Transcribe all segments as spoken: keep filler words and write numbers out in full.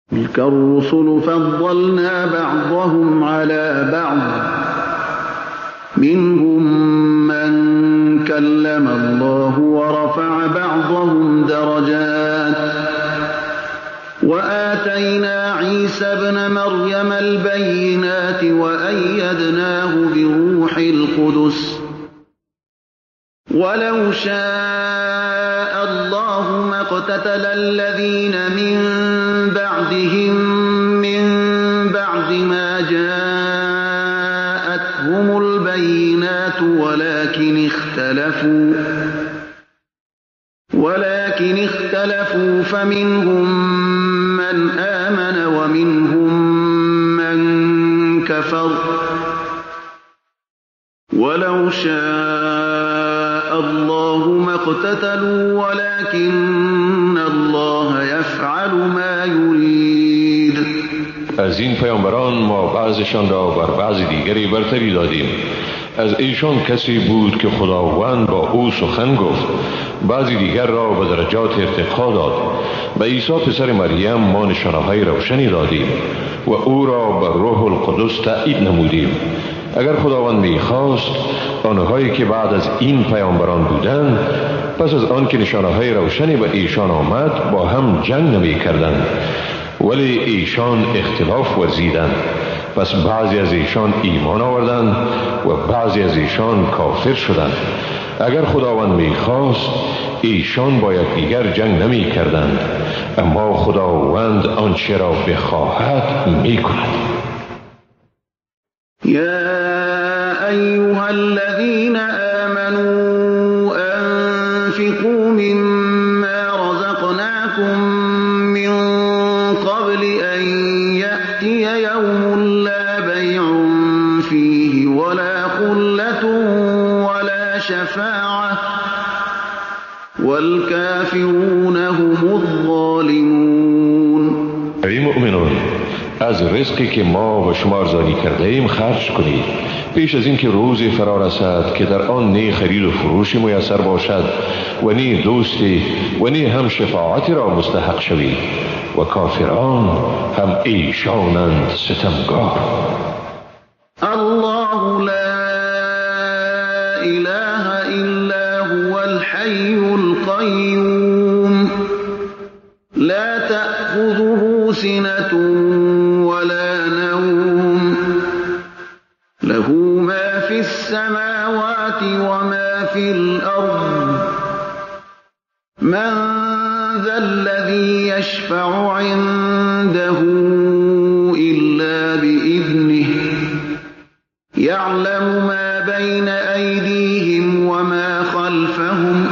تلك الرسل فضلنا بعضهم على بعض منهم من كلم الله ورفع بعضهم درجات وآتينا عيسى ابن مريم البينات وأيدناه بروح القدس ولو شاء الله ما اقتتل الذين من بعدهم من بعد ما جاءتهم البينات ولكن اختلفوا ولكن اختلفوا فمنهم من آمن ومنهم من كفر ولو شاء الله ما اقتتلوا ولكن الله يفعل ما يريد. از این پیامبران ما بعضشان را بر بعض دیگری برتری دادیم. از ایشان کسی بود که خداوند با او سخن گفت، بعضی دیگر را به درجات ارتقا داد. به عیسی پسر مریم ما نشانه‌های روشنی دادیم و او را به روح القدس تأیید نمودیم. اگر خداوند می‌خواست آنهایی که بعد از این پیامبران بودند پس از آن که نشانه‌های روشنی به ایشان آمد با هم جنگ نمی‌کردند، ولی ایشان اختلاف ورزیدند، پس بعضی از ایشان ایمان آوردند و بعضی از ایشان کافر شدند. اگر خداوند می‌خواست ایشان با یکدیگر جنگ نمی‌کردند، اما خداوند آنچه را بخواهد می‌کند. یا ایها الذین آمنوا انفقوا مما رزقناكم من قبل ان یأتی یوم لا بیع فیه ولا خلة ولا شفاعة والکافرون هم الظالمون. ای مؤمنون، از رزقی که ما به شما ارزانی کرده ایم خرج کنید پیش از اینکه روزی فرا رسد که در آن نه خرید و فروشی میسر باشد و نه دوستی و نه هم شفاعتی را مستحق شوید و کافران هم ایشانند ستمگار. الله لا اله الا هو الحي القيوم لا تأخذه سنة ولا نوم له ما في السماوات وما في الأرض من ذا الذي يشفع عنده إلا بإذنه يعلم ما بين أيديهم وما خلفهم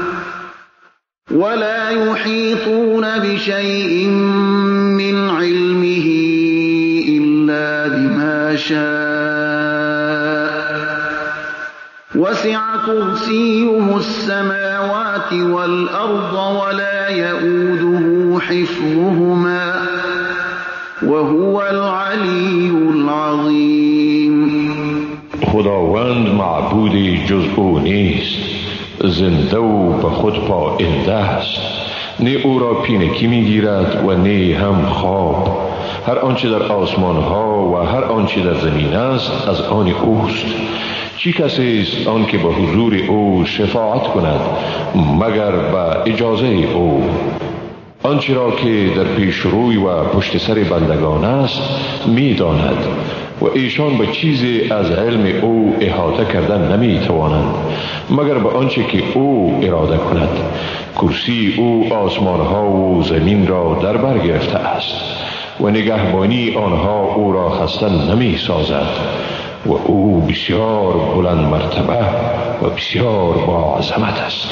ولا يحيطون بشيء من علمه إلا بما شاء وسع كرسيه السماوات والأرض ولا يؤوده حفظهما وهو العلي العظيم. خداوند معبودی جز او نیست، زنده و به خود پاینده است، نه او را پینکی میگیرد و نه هم خواب. هر آنچه در آسمان ها و هر آنچه در زمین است از آن اوست. چی کسی است آن که به حضور او شفاعت کند مگر به اجازه او؟ آنچه را که در پیش روی و پشت سر بندگان است میداند و ایشان به چیزی از علم او احاطه کردن نمی توانند مگر به آنچه که او اراده کند. کرسی او آسمان ها و زمین را در بر گرفته است و نگهبانی آنها او را خسته نمی سازد و او بسیار بلند مرتبه و بسیار با عظمت است.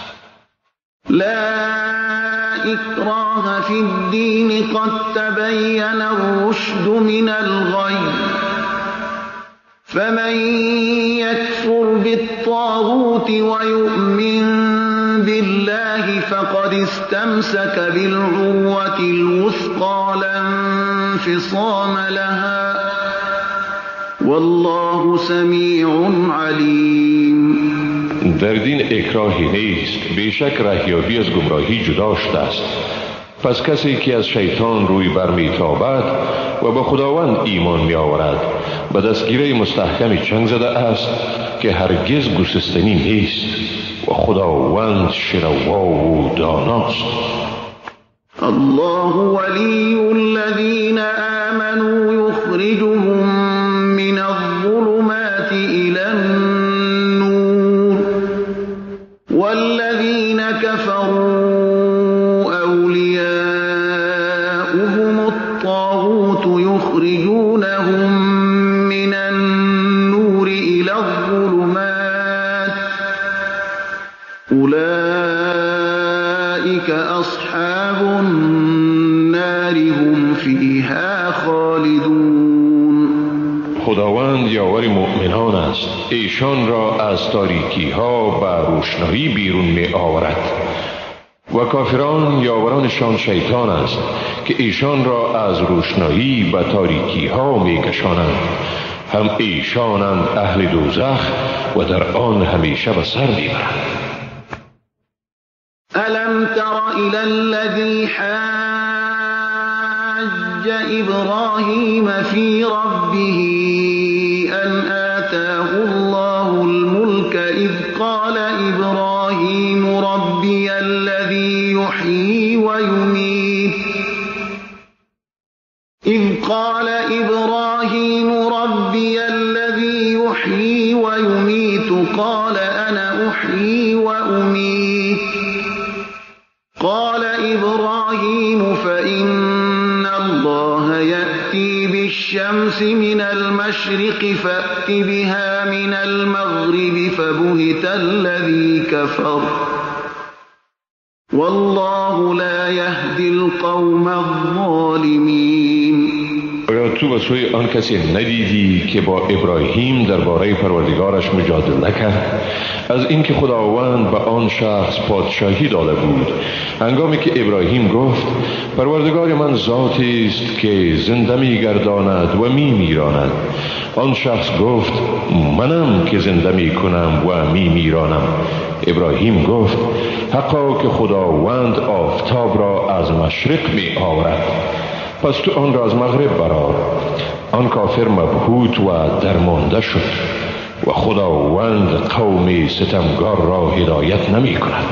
لا اکراه فی الدین قد تبین الرشد من الغی فمن یکفر بالطاغوت ویؤمن بالله فقد استمسك بالعروة الوثقى لا انفصام لها والله سمیع علیم. در دین اکراهی نیست، بیشک رهیابی از گمراهی جدا شده است. پس کسی که از شیطان روی برمیتابد و به خداوند ایمان می آورد به دستگیره مستحکمی چنگ زده است که هرگز گسستنی نیست و خداوند شنوا و داناست. الله ولی الذین آمنوا یخرجهم من الظلمات إلى النور والذین كفروا أولیاؤهم الطاغوت یخرجونهم من النور إلى الظلمات أولئك أصحاب النار هم فيها خالدون. خداوند یاور مؤمنان است، ایشان را از تاریکی ها به روشنایی بیرون می آورد. و کافران یاورانشان شیطان است که ایشان را از روشنایی به تاریکی ها می کشانند. هم ایشانند اهل دوزخ و در آن همیشه به سر می برند. ألم تر إلى الذي حاج إبراهيم في ربه أن آتاه الله الملك إذ قال إبراهيم ربي الذي يحيي ويميت إذ قال إبراهيم ربي الذي يحيي ويميت قال أنا أحيي وأميت قال إبراهيم فإن الله يأتي بالشمس من المشرق فأت بها من المغرب فبهت الذي كفر والله لا يهدي القوم الظالمين. آیا تو به سوی آن کسی ندیدی که با ابراهیم درباره پروردگارش مجادله کرد از اینکه خداوند به آن شخص پادشاهی داده بود هنگامی که ابراهیم گفت پروردگار من ذاتی است که زنده می گرداند و می میراند. آن شخص گفت منم که زنده می کنم و می میرانم. ابراهیم گفت حقا که خداوند آفتاب را از مشرق می آورد پس تو آن را از مغرب برآر. آن کافر مبهوت و درمانده شد و خداوند قوم ستمگار را هدایت نمی کند.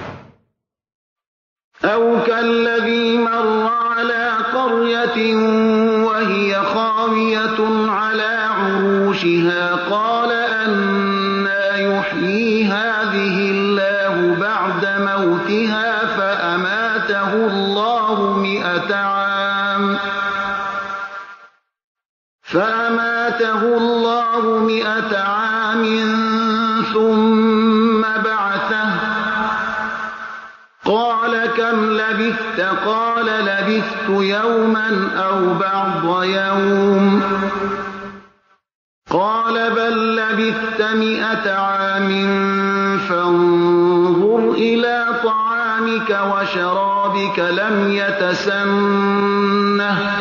او كالذي مر على قرية وهي خاوية على عروشها قال أنى يحيي هذه الله بعد موتها فأماته الله مئة عام فأماته الله مئة عام ثم بعثه قال كم لبثت قال لبثت يوما أو بعض يوم قال بل لبثت مئة عام فانظر إلى طعامك وشرابك لم يتسنه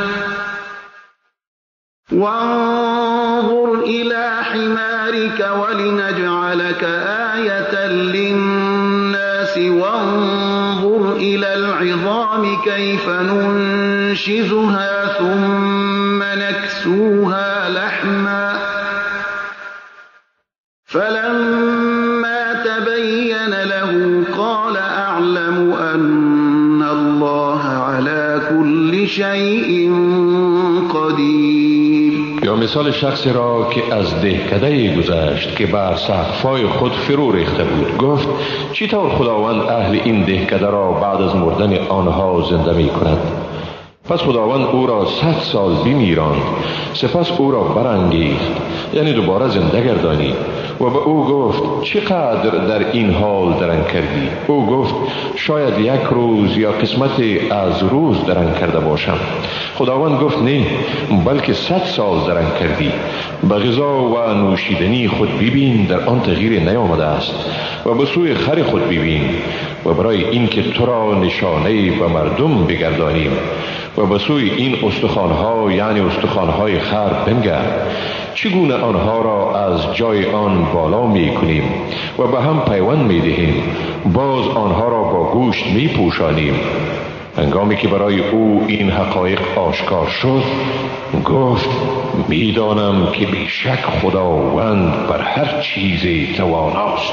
وانظر إلى حمارك ولنجعلك آية للناس وانظر إلى العظام كيف ننشزها ثم نكسوها لحما فلما تبين له قال أعلم أن الله على كل شيء قدير. یا مثال شخصی را که از دهکده‌ای گذشت که بر سقف‌های خود فرو ریخته بود گفت چطور خداوند اهل این دهکده را بعد از مردن آنها زنده می کند؟ پس خداوند او را صد سال بمیراند سپس او را برانگیخت یعنی دوباره زنده گردانی و به او گفت چقدر در این حال درنگ کردی؟ او گفت شاید یک روز یا قسمتی از روز درنگ کرده باشم. خداوند گفت نه بلکه صد سال درنگ کردی. به غذا و نوشیدنی خود ببین در آن تغییر نیامده است و به سوی خر خود ببین و برای اینکه تو را نشانه به مردم بگردانیم و به سوی این استخوان‌ها یعنی استخوان‌های خر بنگر چگونه آنها را از جای آن بالا می کنیم و به هم پیوند می دهیم باز آنها را با گوشت می پوشانیم هنگامی که برای او این حقایق آشکار شد گفت میدانم که بیشک خداوند بر هر چیزی تواناست.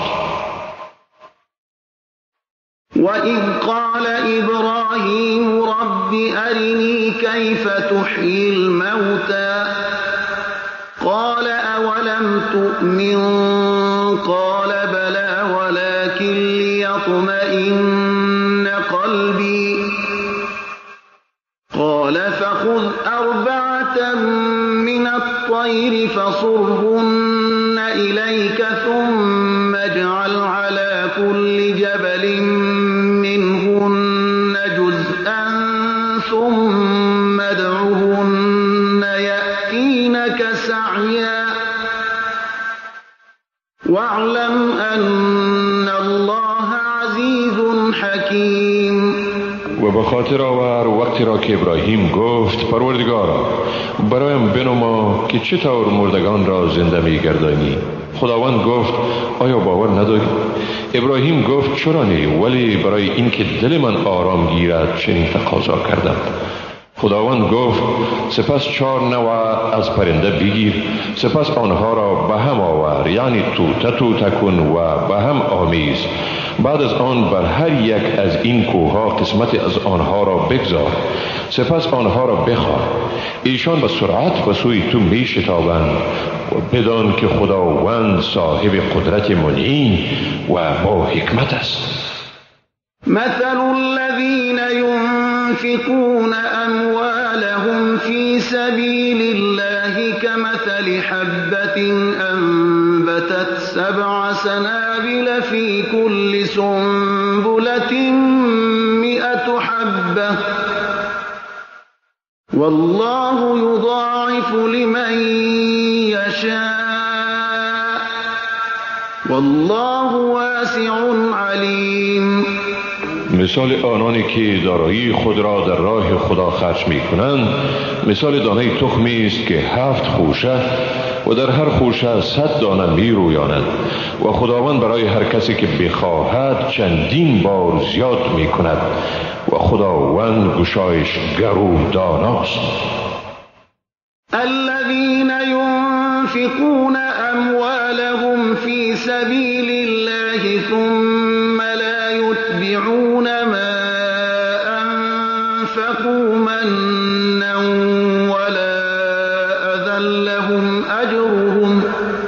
وَإِذْ قَالَ إِبْرَاهِيمُ رَبِّ أَرِنِي كَيْفَ تُحْيِي الْمَوْتَى قَالَ أَوَلَمْ تُؤْمِنْ قَالَ بَلَى وَلَكِنْ لِيَطْمَئِنَّ قَلْبِي قَالَ فَخُذْ أَرْبَعَةً مِنَ الطَّيْرِ فَصُرْهُنَّ إِلَيْكَ ثُمَّ اجْعَلْ عَلَى كُلِّ جَبَلٍ منهن جزءا ثم ادعهن يأتينك سعيا واعلم أن الله عزيز حكيم. و به خاطر آور وقتی را که ابراهیم گفت پروردگارا برایم بنما که چطور مردگان را زنده می گردانی. خداوند گفت آیا باور نداری؟ ابراهیم گفت چرا نه، ولی برای اینکه دل من آرام گیرد چنین تقاضا کردم. خداوند گفت سپس چهار نوع از پرنده بگیر، سپس آنها را به هم آور، یعنی توته توته کن و به هم آمیز. بعد از آن بر هر یک از این کوهها قسمت از آنها را بگذار، سپس آنها را بخواه. ایشان به سرعت به سوی تو می شتابند و بدان که خداوند صاحب قدرت منعم و با حکمت است. مثل الذين ينفقون أموالهم في سبيل الله كمثل حبة أنبتت سبع سنابل في كل سنبلة مئة حبة والله يضاعف لمن يشاء والله واسع عليم. مثال آنانی که دارایی خود را در راه خدا خرج می کنند مثال دانه تخمی است که هفت خوشه و در هر خوشه صد دانه می رویاند و خداوند برای هر کسی که بخواهد چندین بار زیاد می کند و خداوند گشایش گرو داناست. الذين ينفقون أموالهم في سبيل الله ثم لا يتبعون ما أنفقوا منا ولا أذى لهم أجرهم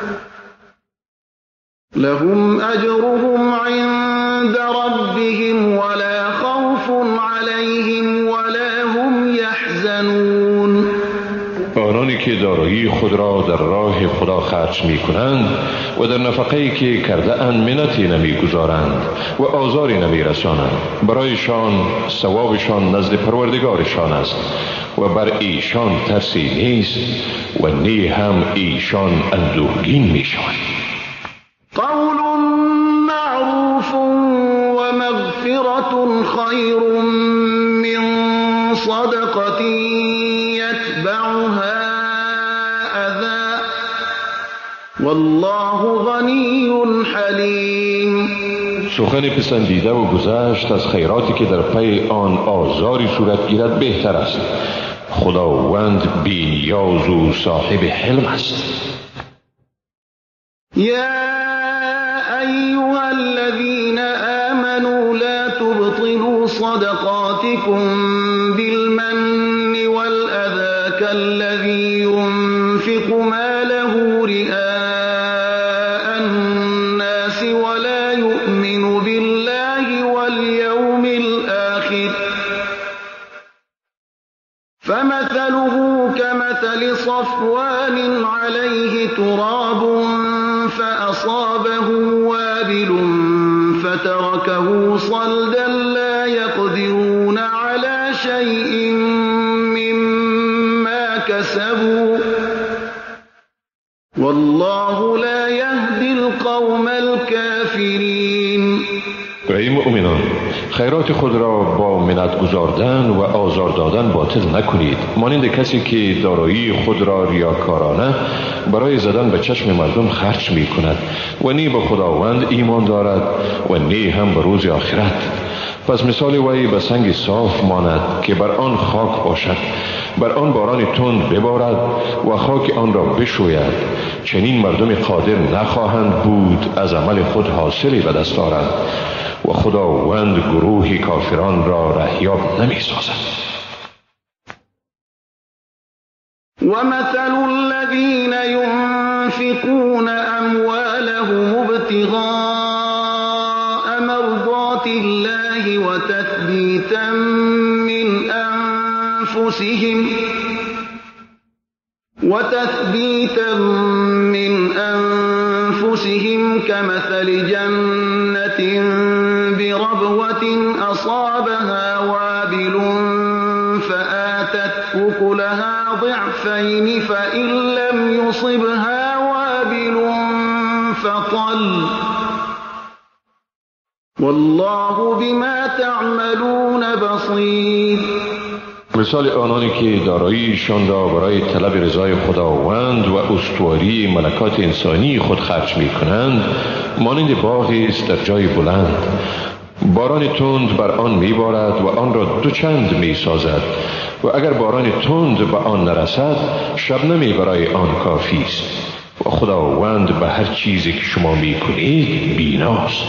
لهم أجرهم عند ربهم ولا خوف عليهم ولا هم يحزنون. آنانی که دارایی خود را در راه خدا خرج می کنند و در نفقه‌ای که کرده اند منتی نمی گذارند و آزاری نمی رسانند برایشان ثوابشان نزد پروردگارشان است و بر ایشان ترسی نیست و نی هم ایشان اندوهگین می شوند. قول معروف و مغفرة خیر من صدقة يتبعها أذى والله غنی حلیم. سخن پسندیده و گذشت از خیراتی که در پی آن آزاری صورت گیرد بهتر است. خداوند بی‌نیاز و صاحب حلم است. یا ایها الذین آمنوا لا تبطلوا صدقاتكم بالمن والأذى كالذي ينفق ماله رئاء الناس ولا يؤمن بالله واليوم الآخر فمثله كمثل صفوان عليه تراب فأصابه وابل فتركه صلدا لا يقدرون على شيء مما كسبوا والله لا يهدي القوم الكافرين. ای مؤمنان خیرات خود را با منت گذاردن و آزار دادن باطل نکنید، مانند کسی که دارایی خود را ریاکارانه برای زدن به چشم مردم خرج می کند و نی به خداوند ایمان دارد و نی هم به روز آخرت. پس مثال وی به سنگ صاف ماند که بر آن خاک باشد، بر آن باران تند ببارد و خاک آن را بشوید. چنین مردم قادر نخواهند بود از عمل خود حاصلی به دست آورند و خداوند گروه کافران را رهیاب نمی سازد. ومثل الذين ينفقون أموالهم ابتغاء مرضات الله وتثبيتا من أنفسهم وتثبيتا من أنفسهم كمثل جنة بربوة أصابها وابل فآتت أكلها ضعفين فإن لم يصبها وابل فطل والله بما تعملون بصير. مثال آنانی که داراییشان را برای طلب رضای خداوند و استواری ملکات انسانی خود خرج می کنند مانند باغی است در جای بلند. باران تند بر آن می بارد و آن را دوچند می سازد و اگر باران تند به آن نرسد شبنمی برای آن کافی است و خداوند به هر چیزی که شما می کنید بیناست.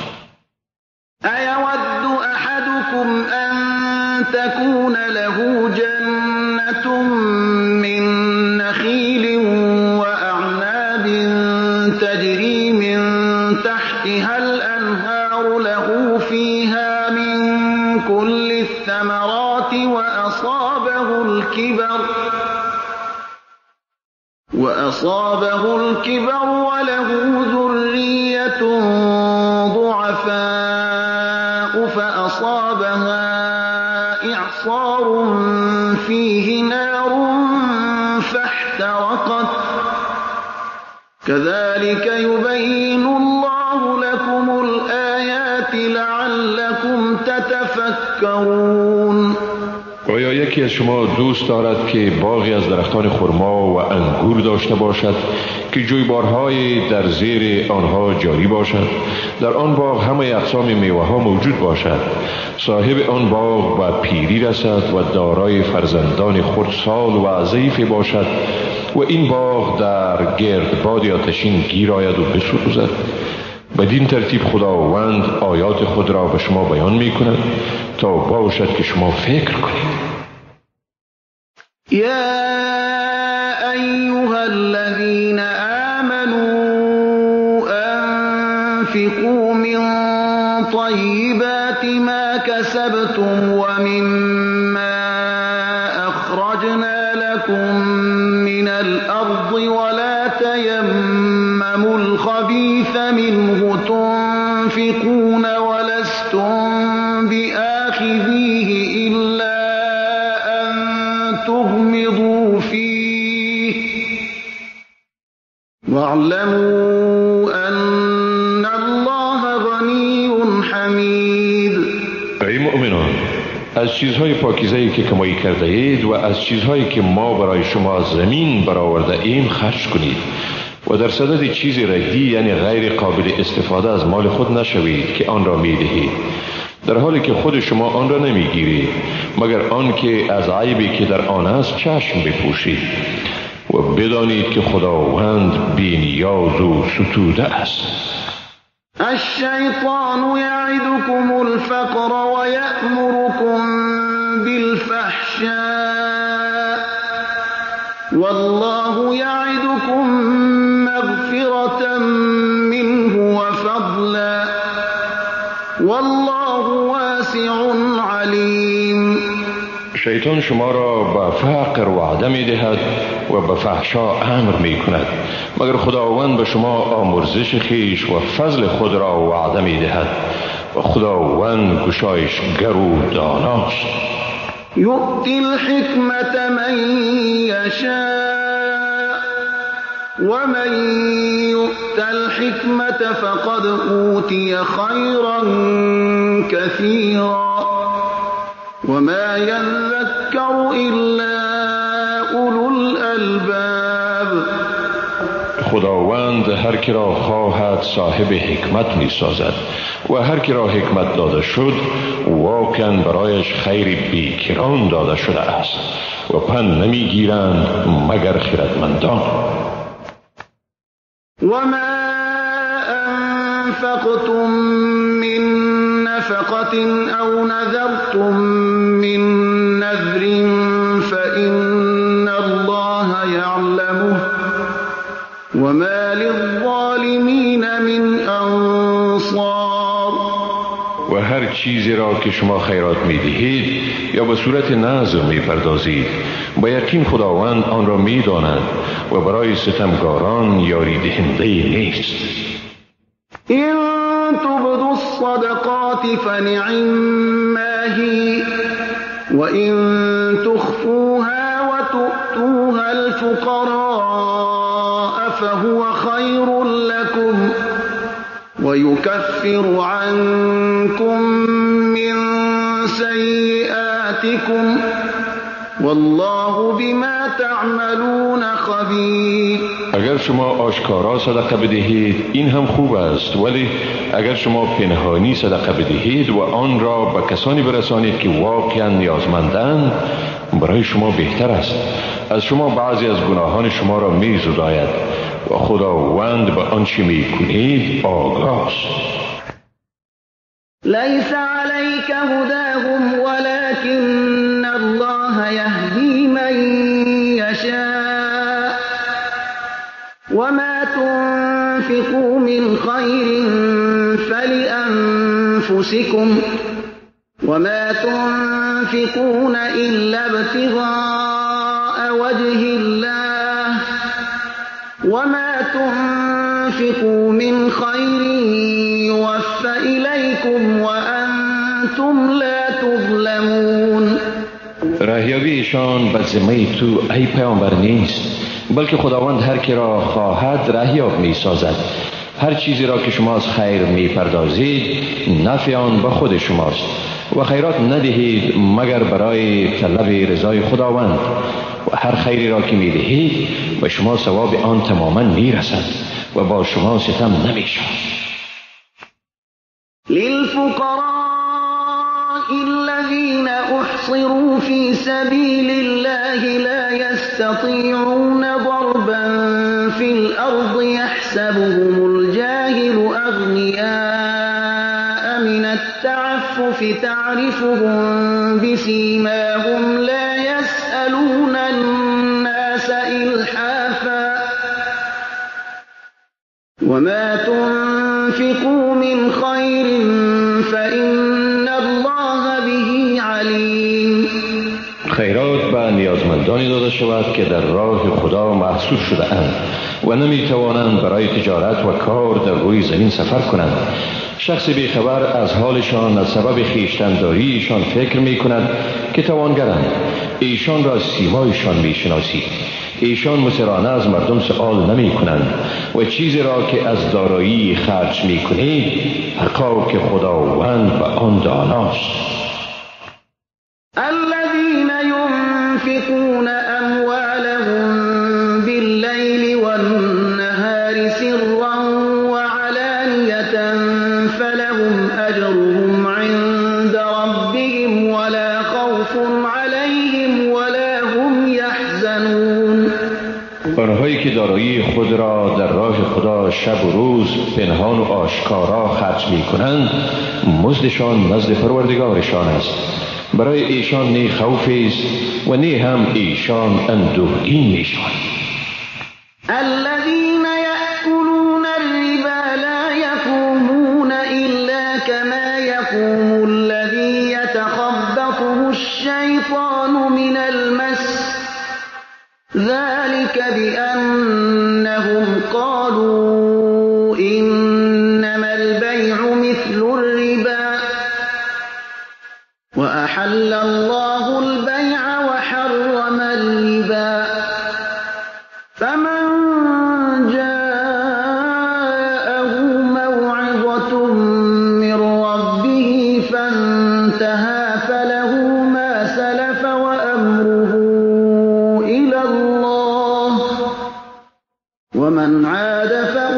أيود أحدكم أن تكون له جنة من نخيل وأعناب تجري من تحتها الأنهار له فيها من كل الثمرات وأصابه الكبر وأصابه الكبر وله ذرية ضعفاء فأصابها إعصار فيه نار فاحترقت كذلك يبين الله لكم الآيات لعلكم تتفكرون. آیا یکی از شما دوست دارد که باغی از درختان خرما و انگور داشته باشد که جویبارهای در زیر آنها جاری باشد؟ در آن باغ همه اقسام میوه ها موجود باشد. صاحب آن باغ و پیری رسد و دارای فرزندان خردسال و ضعیف باشد و این باغ در گردباد آتشین گیر آید و بسوزد. بدین ترتیب خداوند آیات خود را به شما بیان می کند تا باشد که شما فکر کنید. یا ایها الذین آمنوا انفقوا من طیبات ما کسبتم ومما اخرجنا لكم من الارض ولا تیمموا الخبیث منه تنفقون ولستم بآخذيه إلا أن تغمضوا فيه واعلموا أن الله غني حمید. ای مؤمنان، از چیزهای پاکیزه‌ای که کمایی کرده اید و از چیزهایی که ما برای شما زمین برآورده ایم خرج کنید و در صدد چیز ردی یعنی غیر قابل استفاده از مال خود نشوید که آن را می دهید در حالی که خود شما آن را نمی گیرید مگر آن که از عیبی که در آن است چشم بپوشید و بدانید که خداوند بی‌نیاز و ستوده است. الشیطان یعدکم الفقر و یأمرکم بالفحشاء والله یعدکم مغفرة منه وفضلا والله واسع علیم. شیطان شما را به فقر وعده می دهد و به فحشا امر می کند مگر خداوند به شما آمرزش خیش و فضل خود را وعده می دهد و خداوند گشایشگر و داناست. یؤتی الحکمة من یشاء ومن یؤت الحکمة فقد اوتی خیرا کثیرا وما يذكر إلا أولو الألباب. خداوند هر کی را خواهد صاحب حکمت می سازد و هر کی را حکمت داده شد واقعا برایش خیر بیکران داده شده است و پند نمی گیرند مگر خردمندان. وما أنفقتم من نفقة أو نذرتم من نذر فإن الله يعلمه وما للظالمین من انصار. و هر چیزی را که شما خیرات می دهید یا به صورت نذر می پردازید با یقین خداوند آن را می داند و برای ستمگاران یاری دهنده نیست. إن تبدوا الصدقات فنعما هي وإن تخفوها وتؤتوها الفقراء فهو خير لكم ويكفر عنكم من سيئاتكم والله بما تعملون خبیر. اگر شما آشکارا صدقه بدهید این هم خوب است، ولی اگر شما پنهانی صدقه بدهید و آن را به کسانی برسانید که واقعا نیازمندند برای شما بهتر است. از شما بعضی از گناهان شما را می زداید و خداوند به آنچه می کنید آگاه است. لیس علیک هداهم ولكن الله یهدی من یشاء وما تنفقوا من خیر فلأنفسكم وما تنفقون إلا ابتغاء وجه الله وما تنفقوا من خير يوفى إليكم وأنتم لا تظلمون. راهیابی ایشان به ذمه تو ای پیامبر نیست، بلکه خداوند هر کی را خواهد راهیاب می سازد. هر چیزی را که شما از خیر می پردازید نفع آن به خود شماست و خیرات ندهید مگر برای طلب رضای خداوند و هر خیری را که می دهید به شما ثواب آن تماما می رسد و با شما ستم نمی شود. للفقراء الذين احصروا في سبيل الله لا يستطيعون ضربا في الأرض يحسبهم الجاهل أغنياء من التعفف تعرفهم بسيماهم لا يسألون الناس إلحافا وما تنفقوا من خير فإن الله به عليم. خیرات به نیازمندانی داده شود که در راه خدا محصور شده اند و نمی توانند برای تجارت و کار در روی زمین سفر کنند. شخص بیخبر از حالشان از سبب خویشتنداری ایشان فکر می کند که توانگرند. ایشان را سیمایشان می شناسید. ایشان مسرانه از مردم سؤال نمی کنند و چیزی را که از دارایی خرج می کنید حقا که خداوند به آن داناست. الذين ينفقون أموالهم بالليل والنهار سرا وعلانية فلهم أجرهم عند ربهم ولا خوف عليهم ولا هم يحزنون. آنهایی که دارایی خود را در راه خدا شب و روز پنهان و آشکارا خرج می کنند مزدشان نزد پروردگارشان است. برای ایشان نی خوفی است و نی هم ایشان اندوهگین میشوند. الذين يأكلون الربا لا يقومون إلا كما يقوم الذي يتخبطه الشيطان من المس ذلك بأنهم قالوا إنما البيع مثل الربا وأحل الله البيع وحرم الربا فمن جاءه موعظة من ربه فانتهى فله ما سلف وأمره إلى الله ومن عاد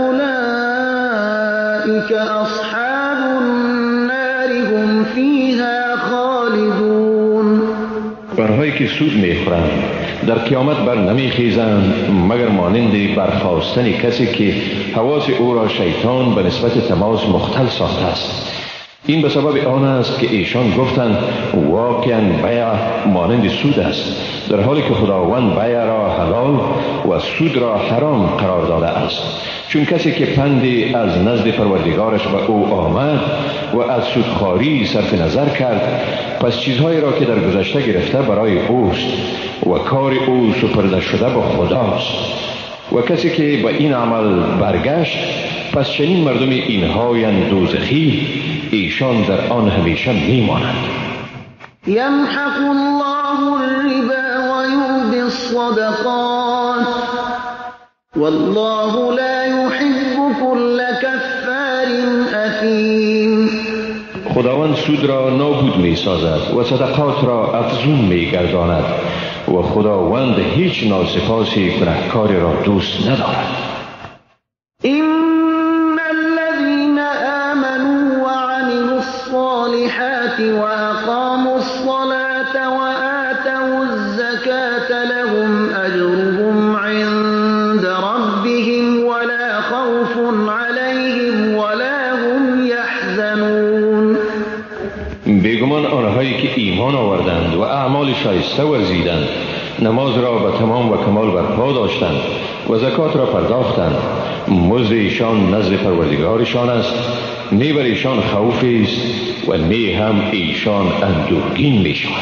فأولئك أصحاب النار هم فيها خالدون. آنهایی که سود میخورند در قیامت بر نمیخیزند مگر مانند برخاستن کسی که حواس او را شیطان به نسبت تماس مختل ساخته است. این به سبب آن است که ایشان گفتند واقعا بیع مانند سود است، در حالی که خداوند بیع را حلال و سود را حرام قرار داده است. چون کسی که پندی از نزد پروردگارش به او آمد و از سودخواری صرف نظر کرد، پس چیزهایی را که در گذشته گرفته برای اوست و کار او سپرده شده به خداست. و کسی که به این عمل برگشت، پس چنین مردم اینهایند دوزخی، ایشان در آن همیشه میمانند. یمحق الله الربا و یربی الصدقات والله لا يحب كل كفار اثیم. خداوند سود را نابود می سازد و صدقات را افزون می گرداند و خداوند هیچ ناسپاسی گناهکاری را دوست ندارد. این الذين آمنوا وعملوا الصالحات واقاموا الصلاة وآتوا الزكاة لهم اجرهم عند ربهم ولا خوف عليهم ولا هم يحزنون. بیگمان آنهایی که ایمان آوردند و اعمال شایسته ورزیدند، نماز را به تمام و کمال برپا داشتند و زکات را پرداختند، مزد ایشان نزد پروردگارشان است، نی بر ایشان خوفی است و نی هم ایشان اندوهگین میشوند.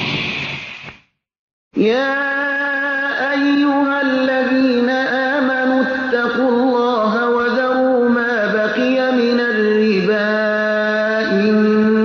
یا ایها الذین آمنوا اتقوا الله و ذروا ما بقی من الربا ان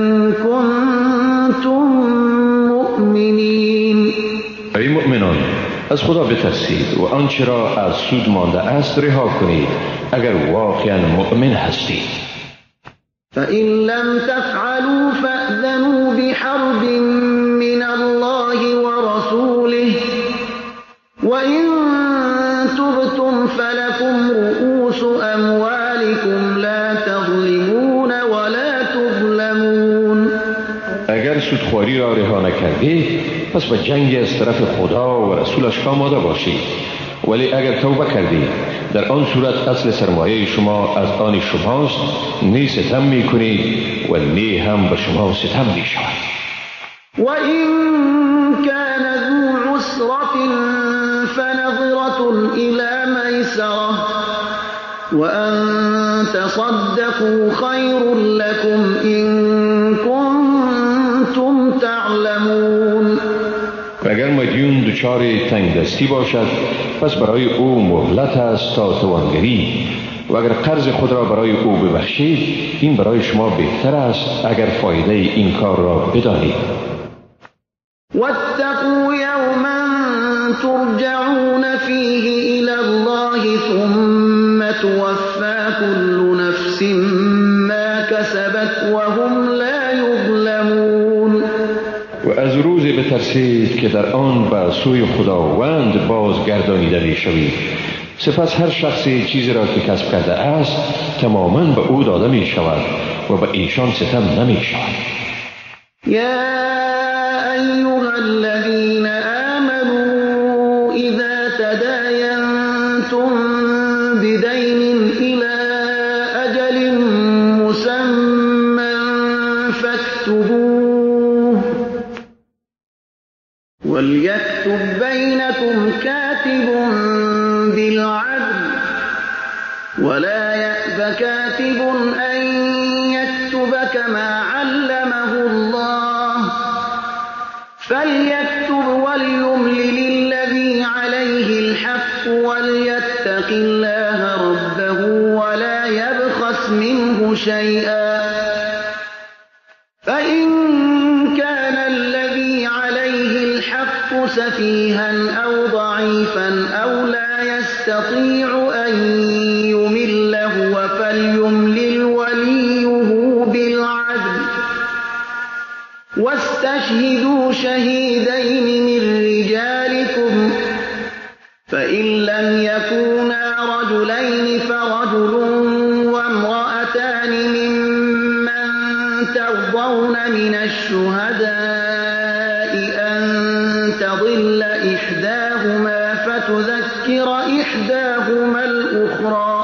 کنتم مؤمنین. ای مؤمنان، از خدا بترسید و آنچه را از سود مانده است رها کنید اگر واقعا مؤمن هستید. فإن لم تفعلوا فأذنوا بحرب من الله ورسوله وإن تبتم فلكم رؤوس أموالكم لا تظلمون ولا تظلمون. اگر سودخواری را رها نکردید پس به جنگ از طرف خدا و رسولش آماده باشید، ولی اگر توبه کردید در آن صورت اصل سرمایه شما از آن شماست، نی ستم می کنید و نی هم به شما ستم می شود. و این کان ذو عسرة فنظرة إلی میسرة و ان تصدقوا خیر لكم ان کنتم تعلمون. اگر مدیون دچار تنگ دستی باشد پس برای او مهلت است تا توانگری، و اگر قرض خود را برای او ببخشید این برای شما بهتر است اگر فایده این کار را بدانید. واتقوا یوما ترجعون فیه الی الله ثم توفی كل نفس ما کسبت وهم لا یظلمون. و از روزی بترسید که در آن به سوی خداوند بازگردانیده می شوید، سپس هر شخصی چیزی را که کسب کرده است تماما به او داده می شود و به ایشان ستم نمی شود. یا ایها الذین آمنوا اذا تداینتم بدین الی اجل مسمى فاکتبوه وليكتب بينكم كاتب بالعدل ولا يأب كاتب أن يكتب كما علمه الله فليكتب وليملل الذي عليه الحق وليتق الله ربه ولا يبخس منه شيئا فإن كان الذي عليه الحق سفيها أو ضعيفا أو لا يستطيع أن يمل هو فليملل وليه بالعدل واستشهدوا شهيدين من رجالكم فإن لم يكونا رجلين ترضون من الشهداء أن تضل إحداهما فتذكر إحداهما الأخرى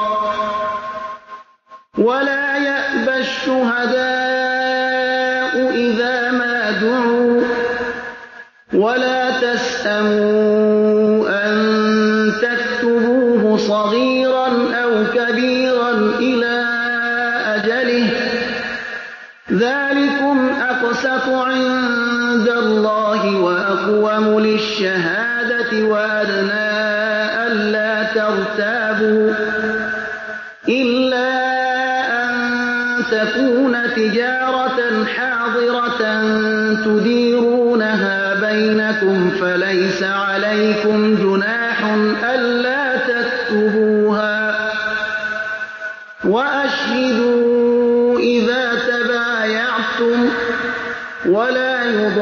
ولا يأبى الشهداء إذا ما دعوا ولا تسأموا أن تكتبوه صغيرا أو كبيرا إلى أجله ذلكم أقسط عند الله وأقوم للشهادة وأدنى ألا ترتابوا إلا أن تكون تجارة حاضرة تديرونها بينكم فليس عليكم جناح ألا تكتبوها وأشهدوا إذا تبايعتم ولا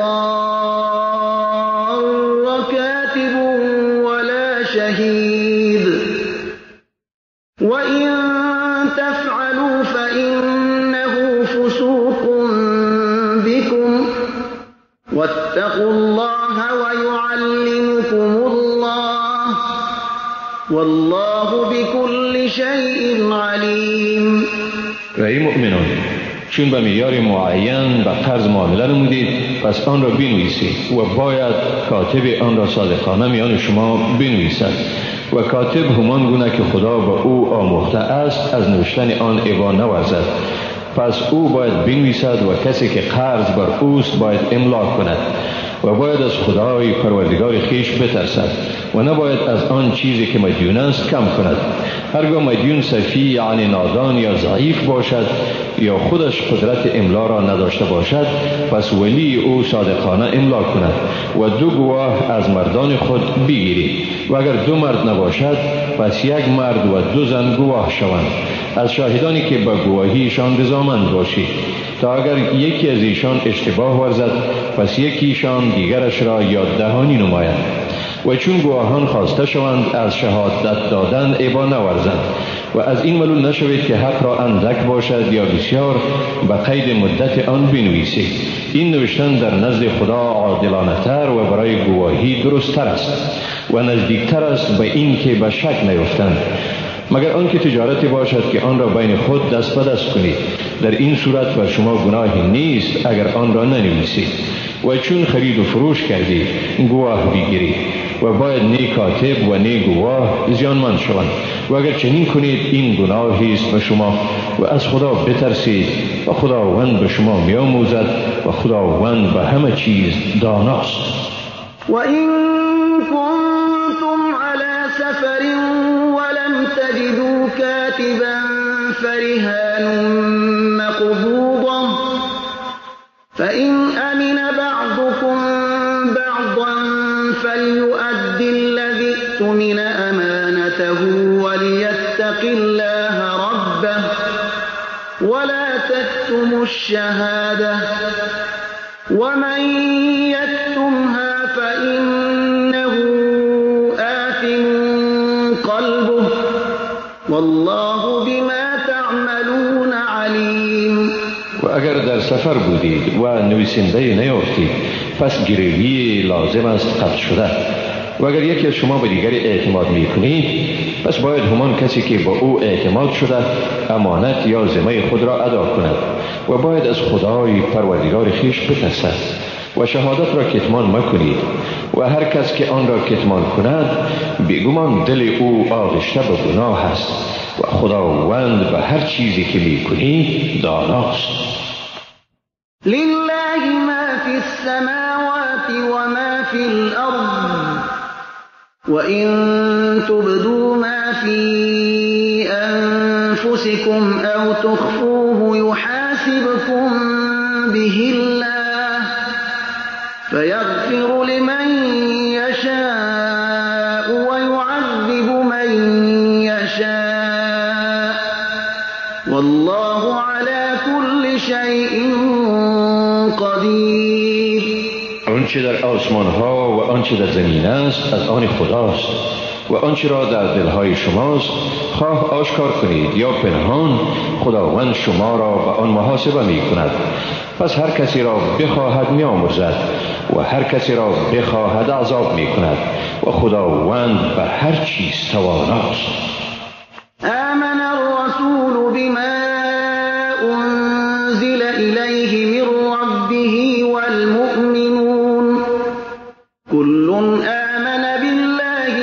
يضار كاتب ولا شهيد وإن تفعلوا فإنه فسوق بكم واتقوا الله ويعلمكم الله والله بكل شيء علیم. و ای مؤمنان، چون به معیار معین به قرض معامله نمودید پس آن را بنویسید و باید کاتب آن را صادقانه میان شما بنویسد و کاتب همان گونه که خدا به او آموخته است از نوشتن آن عیب نورزد. پس او باید بنویسد و کسی که قرض بر اوست باید املا کند و باید از خدای پروردگار خیش بترسد و نباید از آن چیزی که مدیون است کم کند. هرگاه مدیون سفی یعنی نادان یا ضعیف باشد یا خودش قدرت املا را نداشته باشد پس ولی او صادقانه املا کند و دو گواه از مردان خود بگیرید و اگر دو مرد نباشد پس یک مرد و دو زن گواه شوند از شاهدانی که به گواهیشان رضامند باشید تا اگر یکی از ایشان اشتباه ورزد پس یکیشان دیگرش را یاد دهانی نماید و چون گواهان خواسته شوند از شهادت دادن عیبا نورزند و از این ملول نشوید که حق را اندک باشد یا بسیار به قید مدت آن بنویسید. این نوشتن در نزد خدا عادلانه تر و برای گواهی درست تر است و نزدیکتر است به این که به شک نیفتند مگر آنکه تجارتی باشد که آن را بین خود دست به دست کنید. در این صورت بر شما گناهی نیست اگر آن را ننویسید و چون خرید و فروش کردید گواه بگیرید و باید نی کاتب و نی گواه زیانمند شوند و اگر چنین کنید این گناهی است به شما و از خدا بترسید و خداوند به شما میآموزد و خداوند به همه چیز داناست. و این کنتم علی سفر ولم تجدوا كاتبا فرهان مقبوضة فإن أمن بعضكم بعضا فليؤد الذي اؤتمن أمانته وليتق الله ربه ولا تكتموا الشهادة ومن يكتمها فإنه آثم قلبه والله بما تعملون علیم. و اگر در سفر بودید و نویسنده نیافتید پس گروی لازم است قطع شده و اگر یکی از شما به دیگری اعتماد می کنید پس باید همان کسی که با او اعتماد شده امانت یا ذمه خود را ادا کند و باید از خدای پروردگار خیش بترسد و شهادت را کتمان مکنید و هر کس که آن را کتمان کند بیگمان دل او آغشته به گناه است و خداوند به هر چیزی که می کنید داناست. لله ما فی السماوات و ما فی الارض و این تبدوا ما فی انفسکم او تخفوه یحاسبکم به الله فیغفر لمن یشاء و یعذب من یشاء والله على كل شيء قدیر. آنچه در آسمان ها و آنچه در زمین است از آن خداست و آنچه را در دلهای شماست خواه آشکار کنید یا پنهان، خداوند شما را به آن محاسبه می کند. پس هر کسی را بخواهد می آمرزد و هر کسی را بخواهد عذاب می کند و خداوند بر هر چیز تواناست. آمن الرسول بما انزل الیه من ربه والمؤمنون كل آمن بالله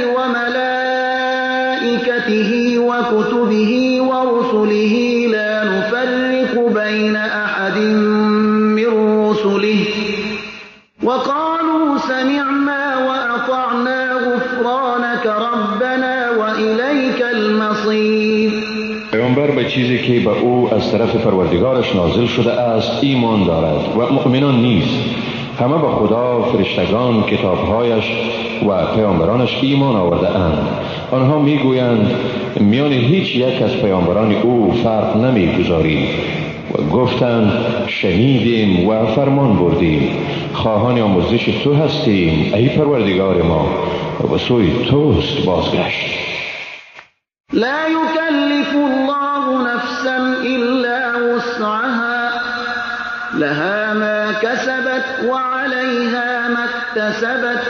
وملائكته وكتبه ورسله لا نفرق بين أحد من رسله وقالوا سمعنا وأطعنا غفرانك ربنا وإليك المصير. پیامبر به چیزی که به او از طرف پروردگارش نازل شده است ایمان دارد و مؤمنان نیز همه به خدا، فرشتگان، کتابهایش و پیامبرانش ایمان آورده اند. آنها میگویند میان هیچ یک از پیامبران او فرق نمیگذاریم و گفتند شنیدیم و فرمان بردیم، خواهان آمرزش تو هستیم ای پروردگار ما و به سوی توست بازگشت. لا يكلف الله نفسا إلا وسعها لها ما كسبت وعليها ما اكتسبت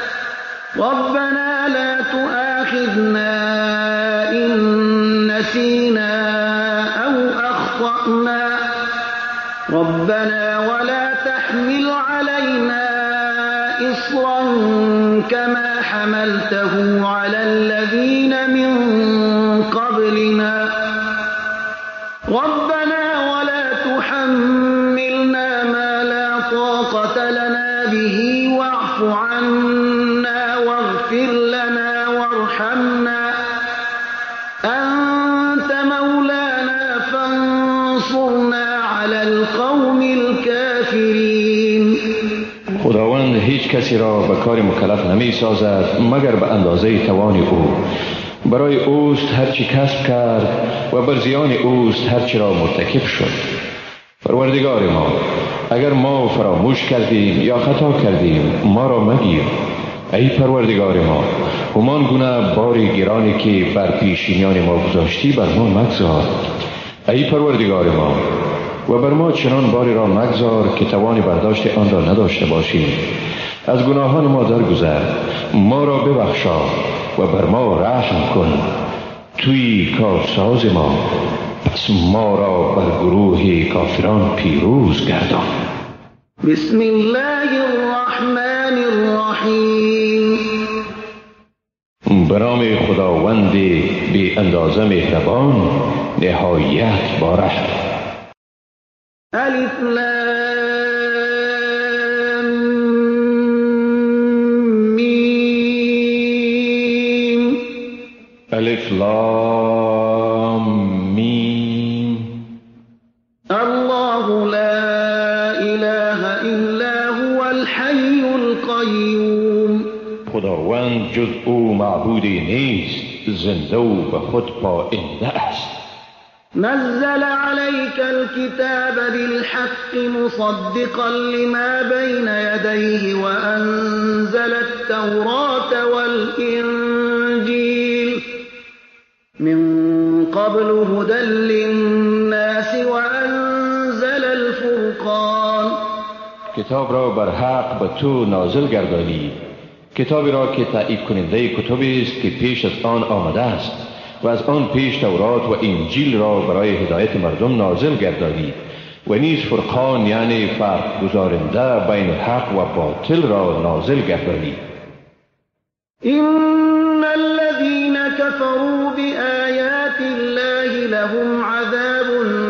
ربنا لا تؤاخذنا إن نسينا أو أخطأنا ربنا ولا تحمل علينا إصرا كما حملته على الذين من قبلنا ربنا ولا تحملنا ما لا طاقة لنا به واعف عنا واغفر لنا وارحمنا أنت مولانا فانصرنا على القوم الكافرين. خداوند هیچ کسی را به کار مکلف نمی سازد مگر به اندازه توان او. برای اوست هرچی کسب کرد و بر زیان اوست هرچی را مرتکب شد. پروردگار ما، اگر ما فراموش کردیم یا خطا کردیم ما را مگیر. ای پروردگار ما، همان گونه باری گرانی که بر پیشینیان ما گذاشتی بر ما مگذار. ای پروردگار ما، و بر ما چنان باری را مگذار که توان برداشت آن را نداشته باشیم. از گناهان ما درگذر، ما را ببخشا و بر ما رحم کن. توی کارساز ما، پس ما را بر گروه کافران پیروز گردان. بسم الله الرحمن الرحیم. به نام خداوند بی اندازه مهربان نهایت باره. الف لام میم. الف لام میم. الله لا اله الا هو الحي القیوم. خداوند جز او معبودی نیست، زنده و به خود پاینده است. نزل عليك الكتاب بالحق مصدقا لما بين يديه وأنزل التوراة والإنجيل من قبل هدى للناس وأنزل الفرقان. کتاب را بر حق به تو نازل گردانید، کتابی را که تایید کننده کتبی است که پیش از آن آمده است و از آن پیش تورات و انجیل را برای هدایت مردم نازل گردانید و نیز فرقان یعنی فرق گذارنده بین حق و باطل را نازل گردانید. ان الذين كفروا بآيات الله لهم عذاب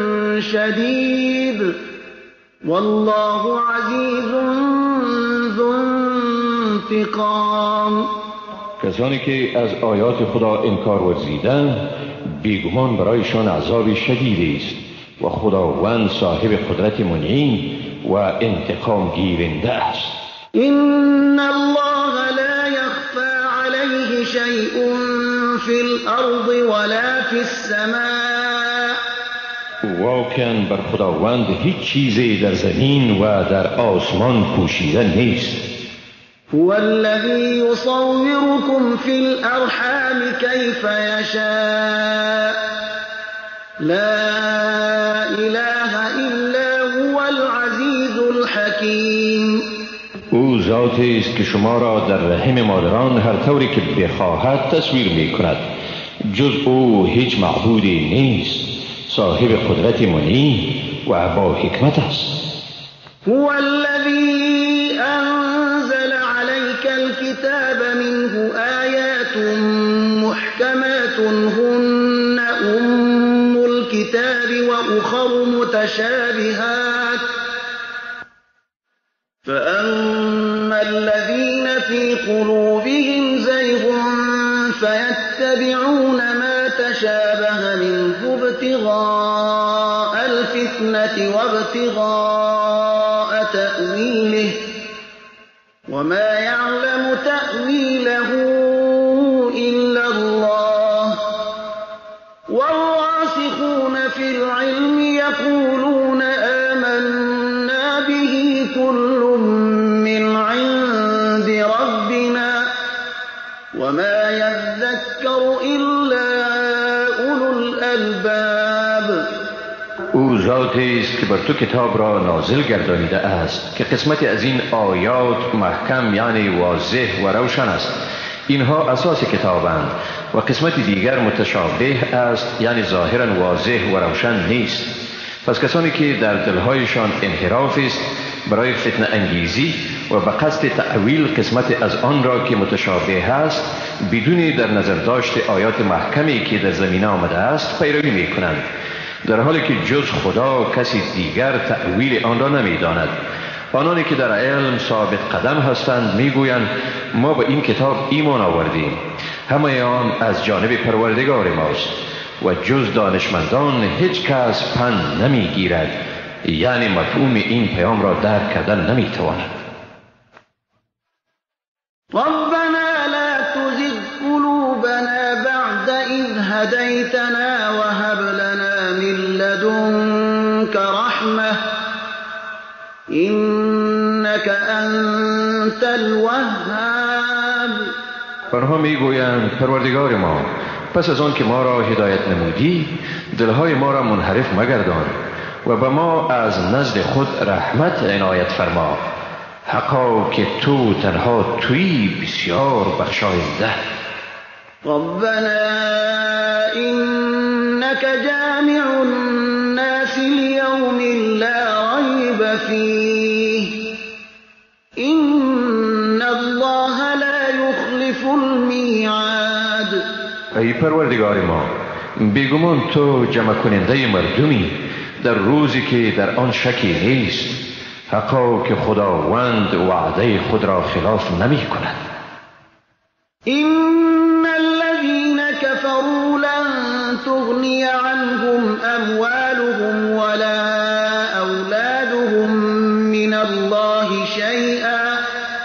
شدید والله عزیز ذو انتقام. کسانی که از آیات خدا انکار ورزیدند بیگمان برایشان عذاب شدید است و خداوند صاحب قدرت منعم و انتقام گیرنده است. ان الله لا يخفى عليه شيء في الارض ولا في السماء. واقعا بر خداوند هیچ چیزی در زمین و در آسمان پوشیده نیست. هو الذي يصوركم في الأرحام كيف يشاء لا إله إلا هو العزیز الحکیم. او ذاتی است که شما را در رحم مادران هر طوری که بخواهد تصویر می کند. جز او هیچ معبودی نیست، صاحب قدرت منی و با حکمت است. هو الذي أنزل عليك الكتاب منه آيات محكمات هن أم الكتاب وأخر متشابهات فأما الذين في قلوبهم زيغ فيتبعون ما تشابه منه ابتغاء الفتنة وابتغاء تأويله وما يعلم تأويله إلا الله والراسخون في العلم يقولون آمنا به كل من عند ربنا وما يذكر إلا أولو الألباب. او ذاتی است که بر تو کتاب را نازل گردانیده است که قسمت از این آیات محکم یعنی واضح و روشن است. اینها اساس کتابند و قسمت دیگر متشابه است یعنی ظاهرا واضح و روشن نیست. پس کسانی که در دلهایشان انحراف است برای فتنه انگیزی و به قصد تعویل قسمت از آن را که متشابه است بدون در نظر داشت آیات محکمی که در زمینه آمده است پیروی می کنند، در حالی که جز خدا کسی دیگر تعویل آن را نمی داند. آنانی که در علم ثابت قدم هستند میگویند ما به این کتاب ایمان آوردیم، همه آن از جانب پروردگار ماست و جز دانشمندان هیچ کس پند نمی گیرد، یعنی مفهوم این پیام را درک کردن نمی تواند. ربنا لا تزغ قلوبنا بعد إذ هديتنا وهب لنا من لدنك رحمة إنك أنت الوهاب. آنها میگویند پروردگار ما پس از آن که ما را هدایت نمودی دلهای ما را منحرف مگردان و به ما از نزد خود رحمت عنایت فرما، حقا که تو تنها توی بسیار بخشاینده. ربنا إنك جامع الناس ليوم لا ريب فيه إن الله لا يخلف الميعاد. ای پروردگار ما بیگمان تو جمع کننده مردمی در روزی که در آن شکی نیست، حقا که خداوند وعده خود را خلاف نمی کند. إن الذين كفروا لن تغني عنهم أموالهم ولا أولادهم من الله شيئا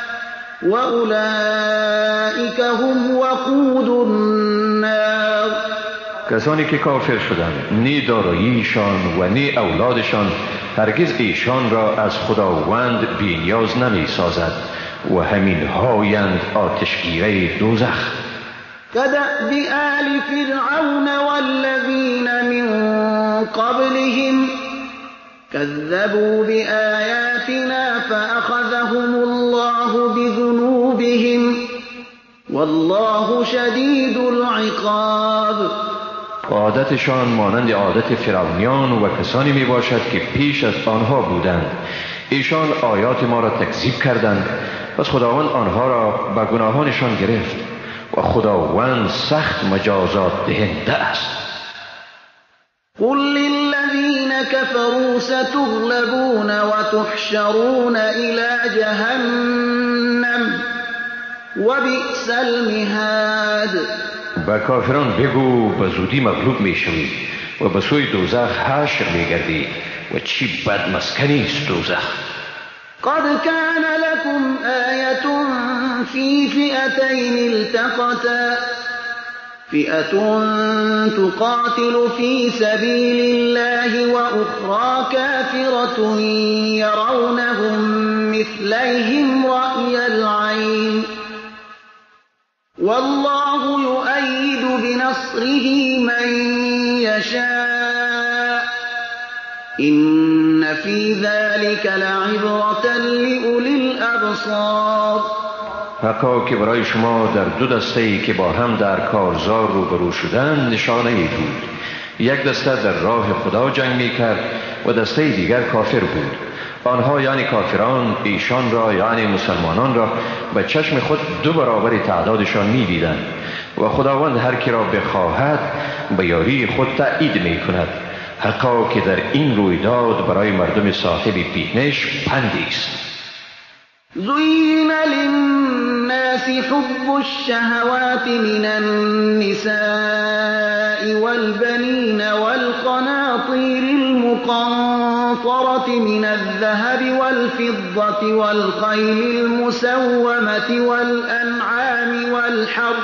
وأولئك هم وقود النار. کسانی که کافر شدند نی داراییشان و نی اولادشان هرگز ایشان را از خداوند بی‌نیاز نمی سازد و همین هایند آتشگیره دوزخ. كدأب آل فرعون والذين من قبلهم كذبوا بآياتنا فأخذهم الله بذنوبهم والله شدید العقاب. عادتشان مانند عادت فرعونیان و کسانی می باشد که پیش از آنها بودند. ایشان آیات ما را تکذیب کردند، پس خداوند آنها را به گناهانشان گرفت و خداوند سخت مجازات دهنده است. قل للذین كفروا ستغلبون وتحشرون إلى جهنم وبئس المهاد. به کافران بگو به زودی مغلوب می شوید و به سوی دوزخ حشر می گردید و چی بد مسکنی است دوزخ. قد كان لكم آية في فئتين التقتا فئة تقاتل في سبيل الله وأخرى كافرة يرونهم مثليهم رأي العين والله يؤيد بنصره من يشاء إن في ذلك لعبرة لأولي الأبصار. حقا که برای شما در دو دسته‌ای که با هم در کارزار روبرو شدند نشانه ای بود. یک دسته در راه خدا جنگ می کرد و دسته دیگر کافر بود. آنها یعنی کافران ایشان را یعنی مسلمانان را به چشم خود دو برابر تعدادشان می دیدند و خداوند هر کی را بخواهد به یاری خود تأیید می کند. حقا که در این رویداد برای مردم صاحب بینش پندی است. زين للناس حب الشهوات من النساء والبنين والقناطير المقنطرة من الذهب والفضة والخيل المسومة والأنعام والحرث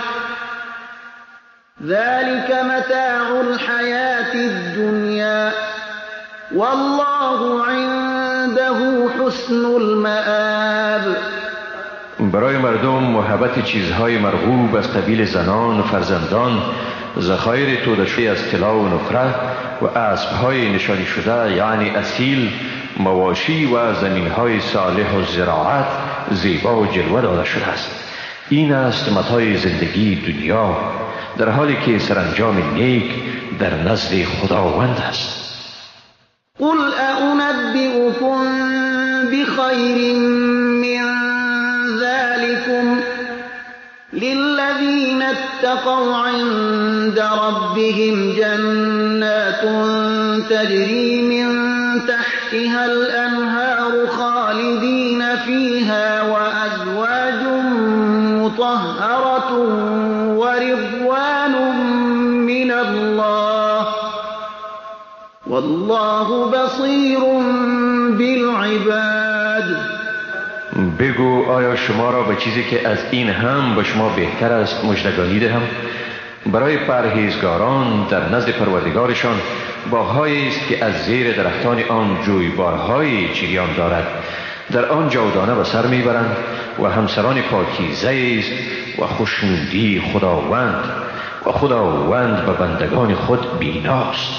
ذلك متاع الحياة الدنيا والله عنده حسن المآب. برای مردم محبت چیزهای مرغوب از قبیل زنان و فرزندان، ذخایر توده‌شده از طلا و نقره و اسبهای نشانی شده یعنی اصیل، مواشی و زمینهای صالح و زراعت زیبا و جلوه داده شده است. این است متاع زندگی دنیا، در حالی که سرانجام نیک در نزد خداوند است. قل أنبئكم بخير من ذلكم للذين اتقوا عند ربهم جنات تجري من تحتها الأنهار خالدين فيها وأزواج مطهرة ورضوان من الله والله بصیر بالعباد. بگو آیا شما را به چیزی که از این هم به شما بهتر است مژدگانی دهم؟ برای پرهیزگاران در نزد پروردگارشان باغ‌هایی است که از زیر درختان آن جویبارهای جریان دارد، در آن جاودانه به سر میبرند و همسران پاکیزه است و خوشنودی خداوند و خداوند به بندگان خود بیناست.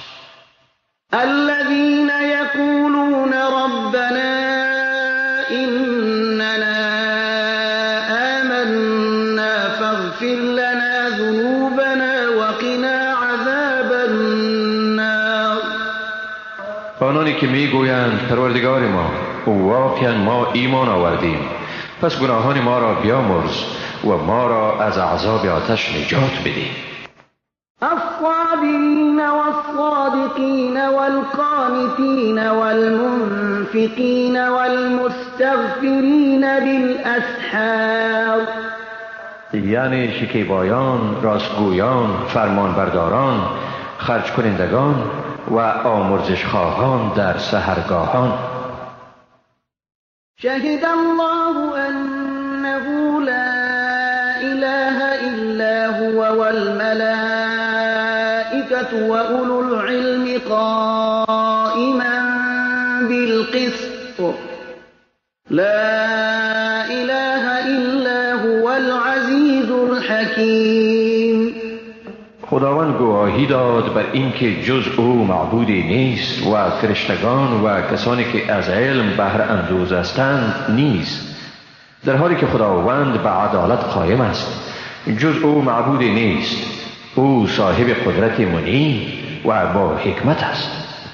الذين يقولون ربنا إننا آمنا فاغفر لنا ذنوبنا وقنا عذاب النار. آنانی که میگویند پروردگار ما، واقعا ما ایمان آوردیم، پس گناهان ما را بیامرز و ما را از عذاب آتش نجات بده. الصابرين والصادقين والقانتين والمنفقين والمستغفرين بالأسحار. یعنی شکیبایان، راستگویان، فرمانبرداران، خرج کنندگان و آمرزش خواهان در سحرگاهان. شهد الله أنه لا إله إلا هو والملائكة وأولو العلم قائما بالقسط لا إله إلا هو العزيز الحكيم. خداوند گواهی داد بر اینکه جز او معبودی نیست و فرشتگان و کسانی که از علم بهره اندوز هستند نیست، در حالی که خداوند به عدالت قائم است. جز او معبودی نیست، او صاحب قدرت منی و با حکمت است.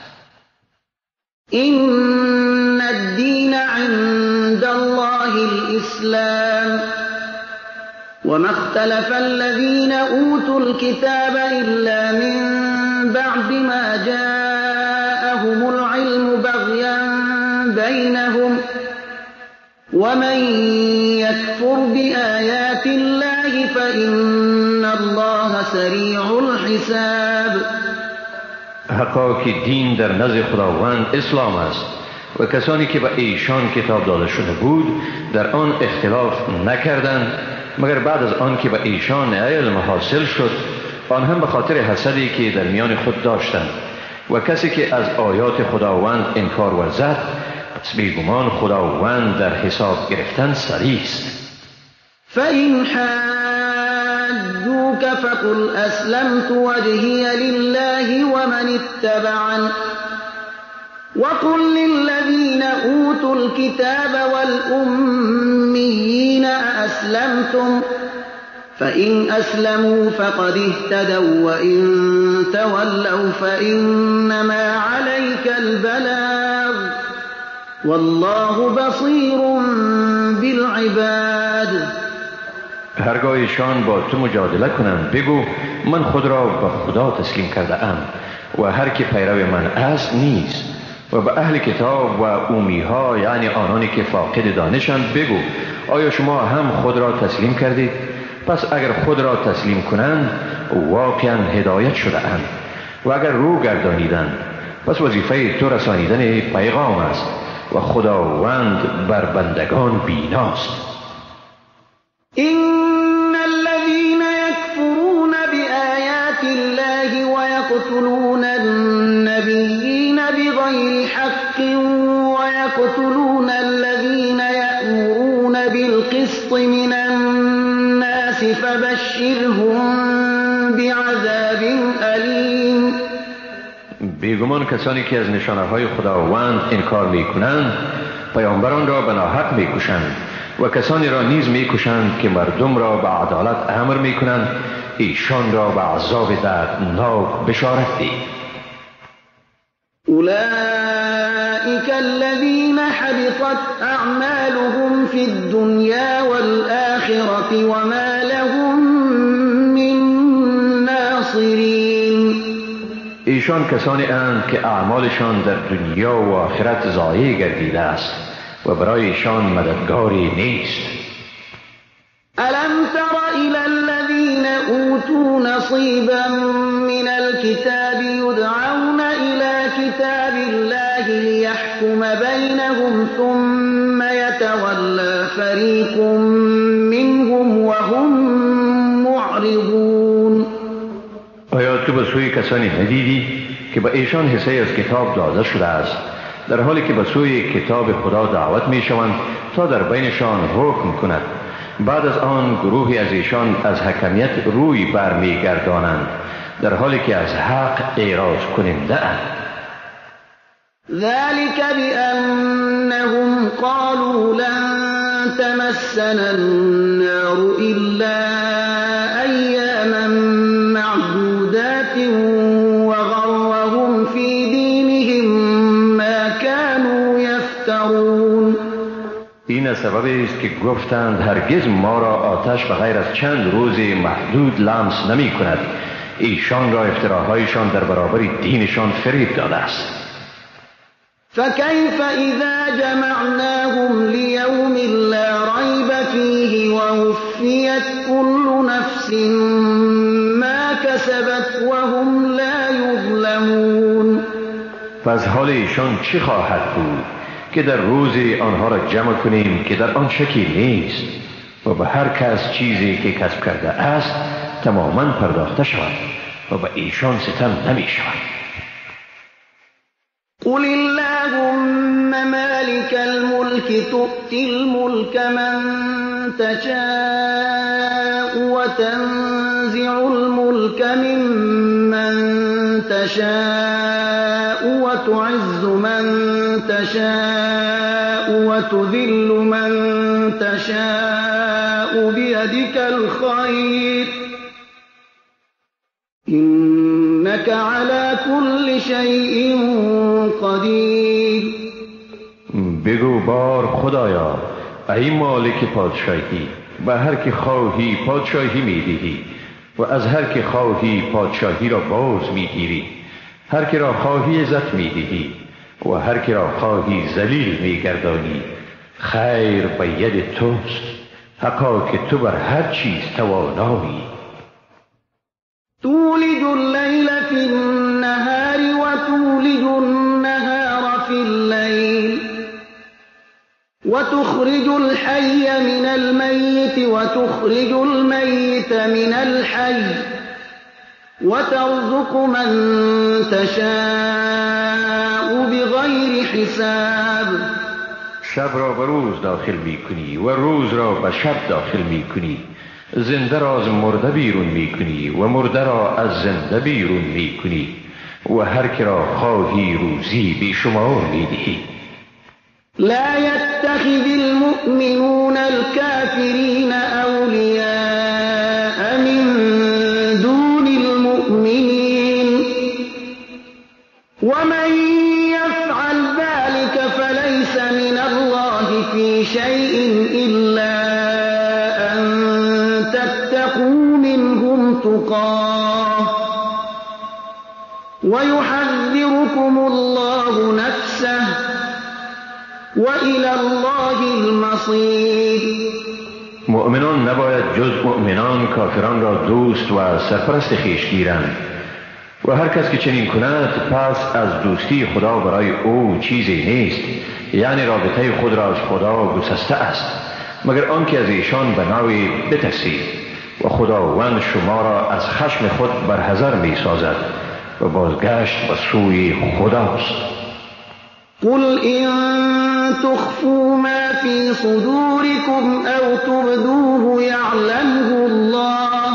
این الدین عند الله الاسلام وما اختلف الذين أوتوا الكتاب إلا من بعد ما جاءهم العلم بغيا بينهم ومن يكفر بآيات الله فإن الله سريع الحساب. حقا که دین در نزد خداوند اسلام است و کسانی که به ایشان کتاب داده شده بود در آن اختلاف نکردند مگر بعد از آن که به ایشان علم حاصل شد آن هم به خاطر حسدی که در میان خود داشتند. و کسی که از آیات خداوند انکار ورزد، پس بیگمان خداوند در حساب گرفتن سریع است. فَإِنْ حَاجُّوكَ فَقُلْ أَسْلَمْتُ وَجْهِيَ لِلَّهِ وَمَنِ اتَّبَعَنِ وَقُلْ لِلَّذِينَ أُوتُوا الْكِتَابَ وَالْأُمِّيِّينَ أَأَسْلَمْتُمْ فَإِنْ أَسْلَمُوا فَقَدِ اهْتَدَوْا وَّإِنْ تَوَلَّوْا فَإِنَّمَا عَلَيْكَ الْبَلَاغُ وَاللَّهُ بَصِيرٌ بِالْعِبَادِ. هرگاه ایشان با تو مجادله کنند بگو من خود را به خدا تسلیم کرده ام و هر که پیرو من است نیست. و به اهل کتاب و اومیها یعنی آنانی که فاقد دانشند بگو آیا شما هم خود را تسلیم کردید؟ پس اگر خود را تسلیم کنند واقعا هدایت شده اند و اگر رو گردانیدند پس وظیفه تو رسانیدن پیغام است و خداوند بر بندگان بیناست. إن الذين يكفرون بآيات الله ويقتلون النبيين بغير حق ويقتلون الذين يأمرون بالقسط من الناس فبشرهم بعذاب أليم. بیگمان کسانی که از نشانه های خداوند انکار می کنند پیامبران را به ناحق می کشند و کسانی را نیز می کشند که مردم را به عدالت امر می کنند ایشان را به عذاب دردناک بشارت ده. أولئك الذين حبطت أعمالهم في الدنيا والآخرة وما لهم من ناصرين. ایشان کسانی اند که اعمالشان در دنیا و آخرت ضایع گردیده است و برای ایشان مددگاری نیست. ألم تر إلى الذين أوتوا نصيبا من الكتاب يدعون إلى كتاب الله ليحكم بينهم ثم يتولى فريق منهم وهم معرضون. آیا تو به سوی کسانی ندیدی که به ایشان حصه از کتاب داده شده است در حالی که به سوی کتاب خدا دعوت می شوند تا در بینشان حکم کند، بعد از آن گروهی از ایشان از حکمیت روی برمی گردانند در حالی که از حق اعراض کننده اند. ذلك بأنهم قالوا لن تمسنا النار إلا أياما معدودات وغرهم في دينهم ما كانوا يفترون. این سبب است که گفتند هرگز ما را آتش به غیر از چند روز محدود لمس نمی کند. ایشان را افتراهایشان در برابر دینشان فریب داده است. فكيف إذا جمعناهم ليوم لا ريب فيه ووفيت كل نفس ما كسبت وهم لا يظلمون. پس حال ایشان چی خواهد بود که در روزی آنها را جمع کنیم که در آن شکی نیست و به هر کس چیزی که کسب کرده است تماما پرداخته شود و به ایشان ستم نمی شود. قل اللهم مالك الملك تؤتي الملك من تشاء وتنزع الملك ممن تشاء وتعز من تشاء وتذل من تشاء بيدك الخير إنك على كل شيء قدیر. بگو بار خدایا ای مالک پادشاهی به هر که خواهی پادشاهی میدهی و از هر که خواهی پادشاهی را باز میگیری، هر که را خواهی عزت میدهی و هر که را خواهی ذلیل میگردانی. خیر به ید توست، حقا که تو بر هر چیز توانایی. تولج اللیل فی النهار و تولج النهار فی اللیل و تخرج الحی من المیت و تخرج المیت من الحی وترزق من تشاء بغیر حساب. شب را به روز داخل می کنی و روز را به شب داخل می کنی. زنده را از مرده بیرون می کنی و مرده را از زنده بیرون می کنی و هر که را خواهی روزی بی شمار می دهی. لا يتخذ المؤمنون الكافرين أولياء من دون المؤمنين ومن يفعل ذلك فليس من الله في شيء إلا أن تتقوا منهم تقاه ويحذركم الله نفسه وإلى الله المصير. مؤمنان نباید جز مؤمنان کافران را دوست و سرپرست خویش گیرند و هر کس که چنین کند پس از دوستی خدا برای او چیزی نیست، یعنی رابطه خود را از خدا گسسته است مگر آنکه از ایشان به نوعی بترسید و خداوند شما را از خشم خود برحذر می سازد و بازگشت به سوی خداست. قل إن تخفوا ما في صدوركم أو تبدوه يعلمه الله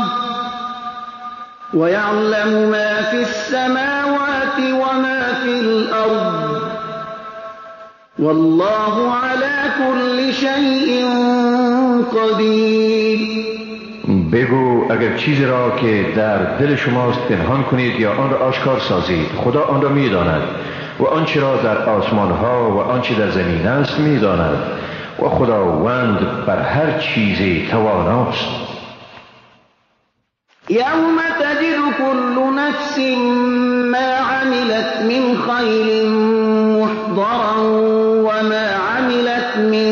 ويعلم ما في السماوات وما في الأرض والله على كل شيء قدير. بگو اگر چیزی را که در دل شماست پنهان کنید یا آن را آشکار سازید، خدا آن را می داند و آنچه را در آسمان ها و آنچه در زمین است می داند و خداوند بر هر چیزی تواناست. یوم تجد كل نفس ما عملت من خیر محضرا وما عملت من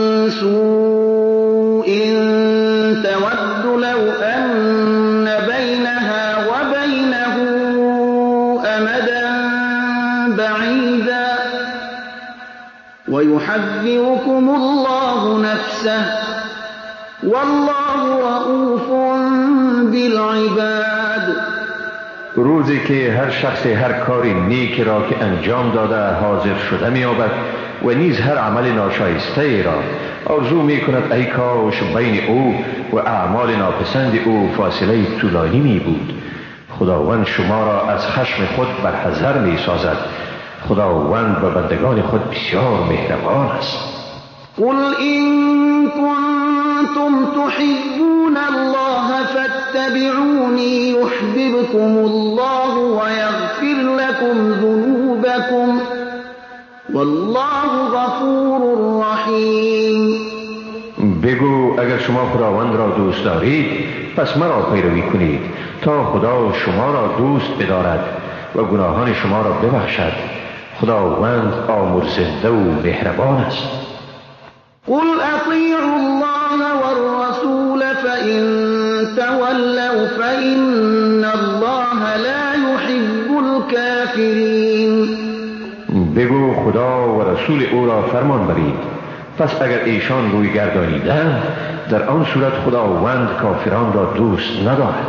سوء تود لو أن بينها وبينه أمدا بعيدا ويحذركم الله نفسه والله رؤوف بالعباد. روزی که هر شخص هر کاری نیکی را که انجام داده حاضر شده می‌یابد و نیز هر عمل ناشایسته را آرزو می کند ای کاش بین او و اعمال ناپسند او فاصله طولانی می بود. خداوند شما را از خشم خود برحذر می سازد. خداوند به بندگان خود بسیار مهربان است. قل إن كنتم تحبون الله فاتبعوني يحببكم الله ويغفر لكم ذنوبكم والله غفور رحیم. بگو اگر شما خداوند را دوست دارید پس مرا پیروی کنید تا خدا شما را دوست بدارد و گناهان شما را ببخشد. خداوند آمرزنده و مهربان است. قل اطیعوا الله والرسول فإن تولوا فإن الله لا يحب الكافرین. بگو خدا و رسول او را فرمان برید، پس اگر ایشان روی گردانیدند در آن صورت خداوند کافران را دوست ندارد.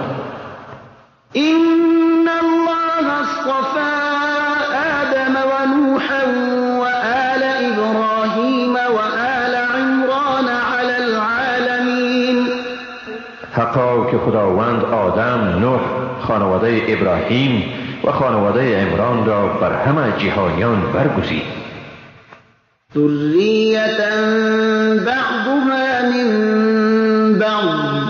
إن الله اصطفى آدم ونوحا وآل إبراهيم وآل عمران على العالمين. حقا که خداوند آدم، نوح، خانواده ابراهیم و خانواده عمران را بر همه جهانیان برگزید. ذریة بعضها من بعض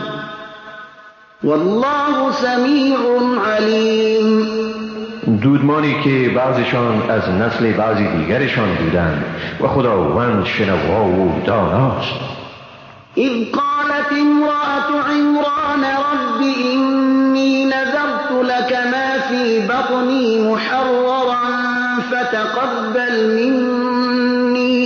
والله سمیع علیم. دودمانی که بعضشان از نسل بعضی دیگرشان بودند و خداوند شنوا و داناست. اذ قالت امرأة عمران رب إني نذرت لك ما في بطني محررا فتقبل مني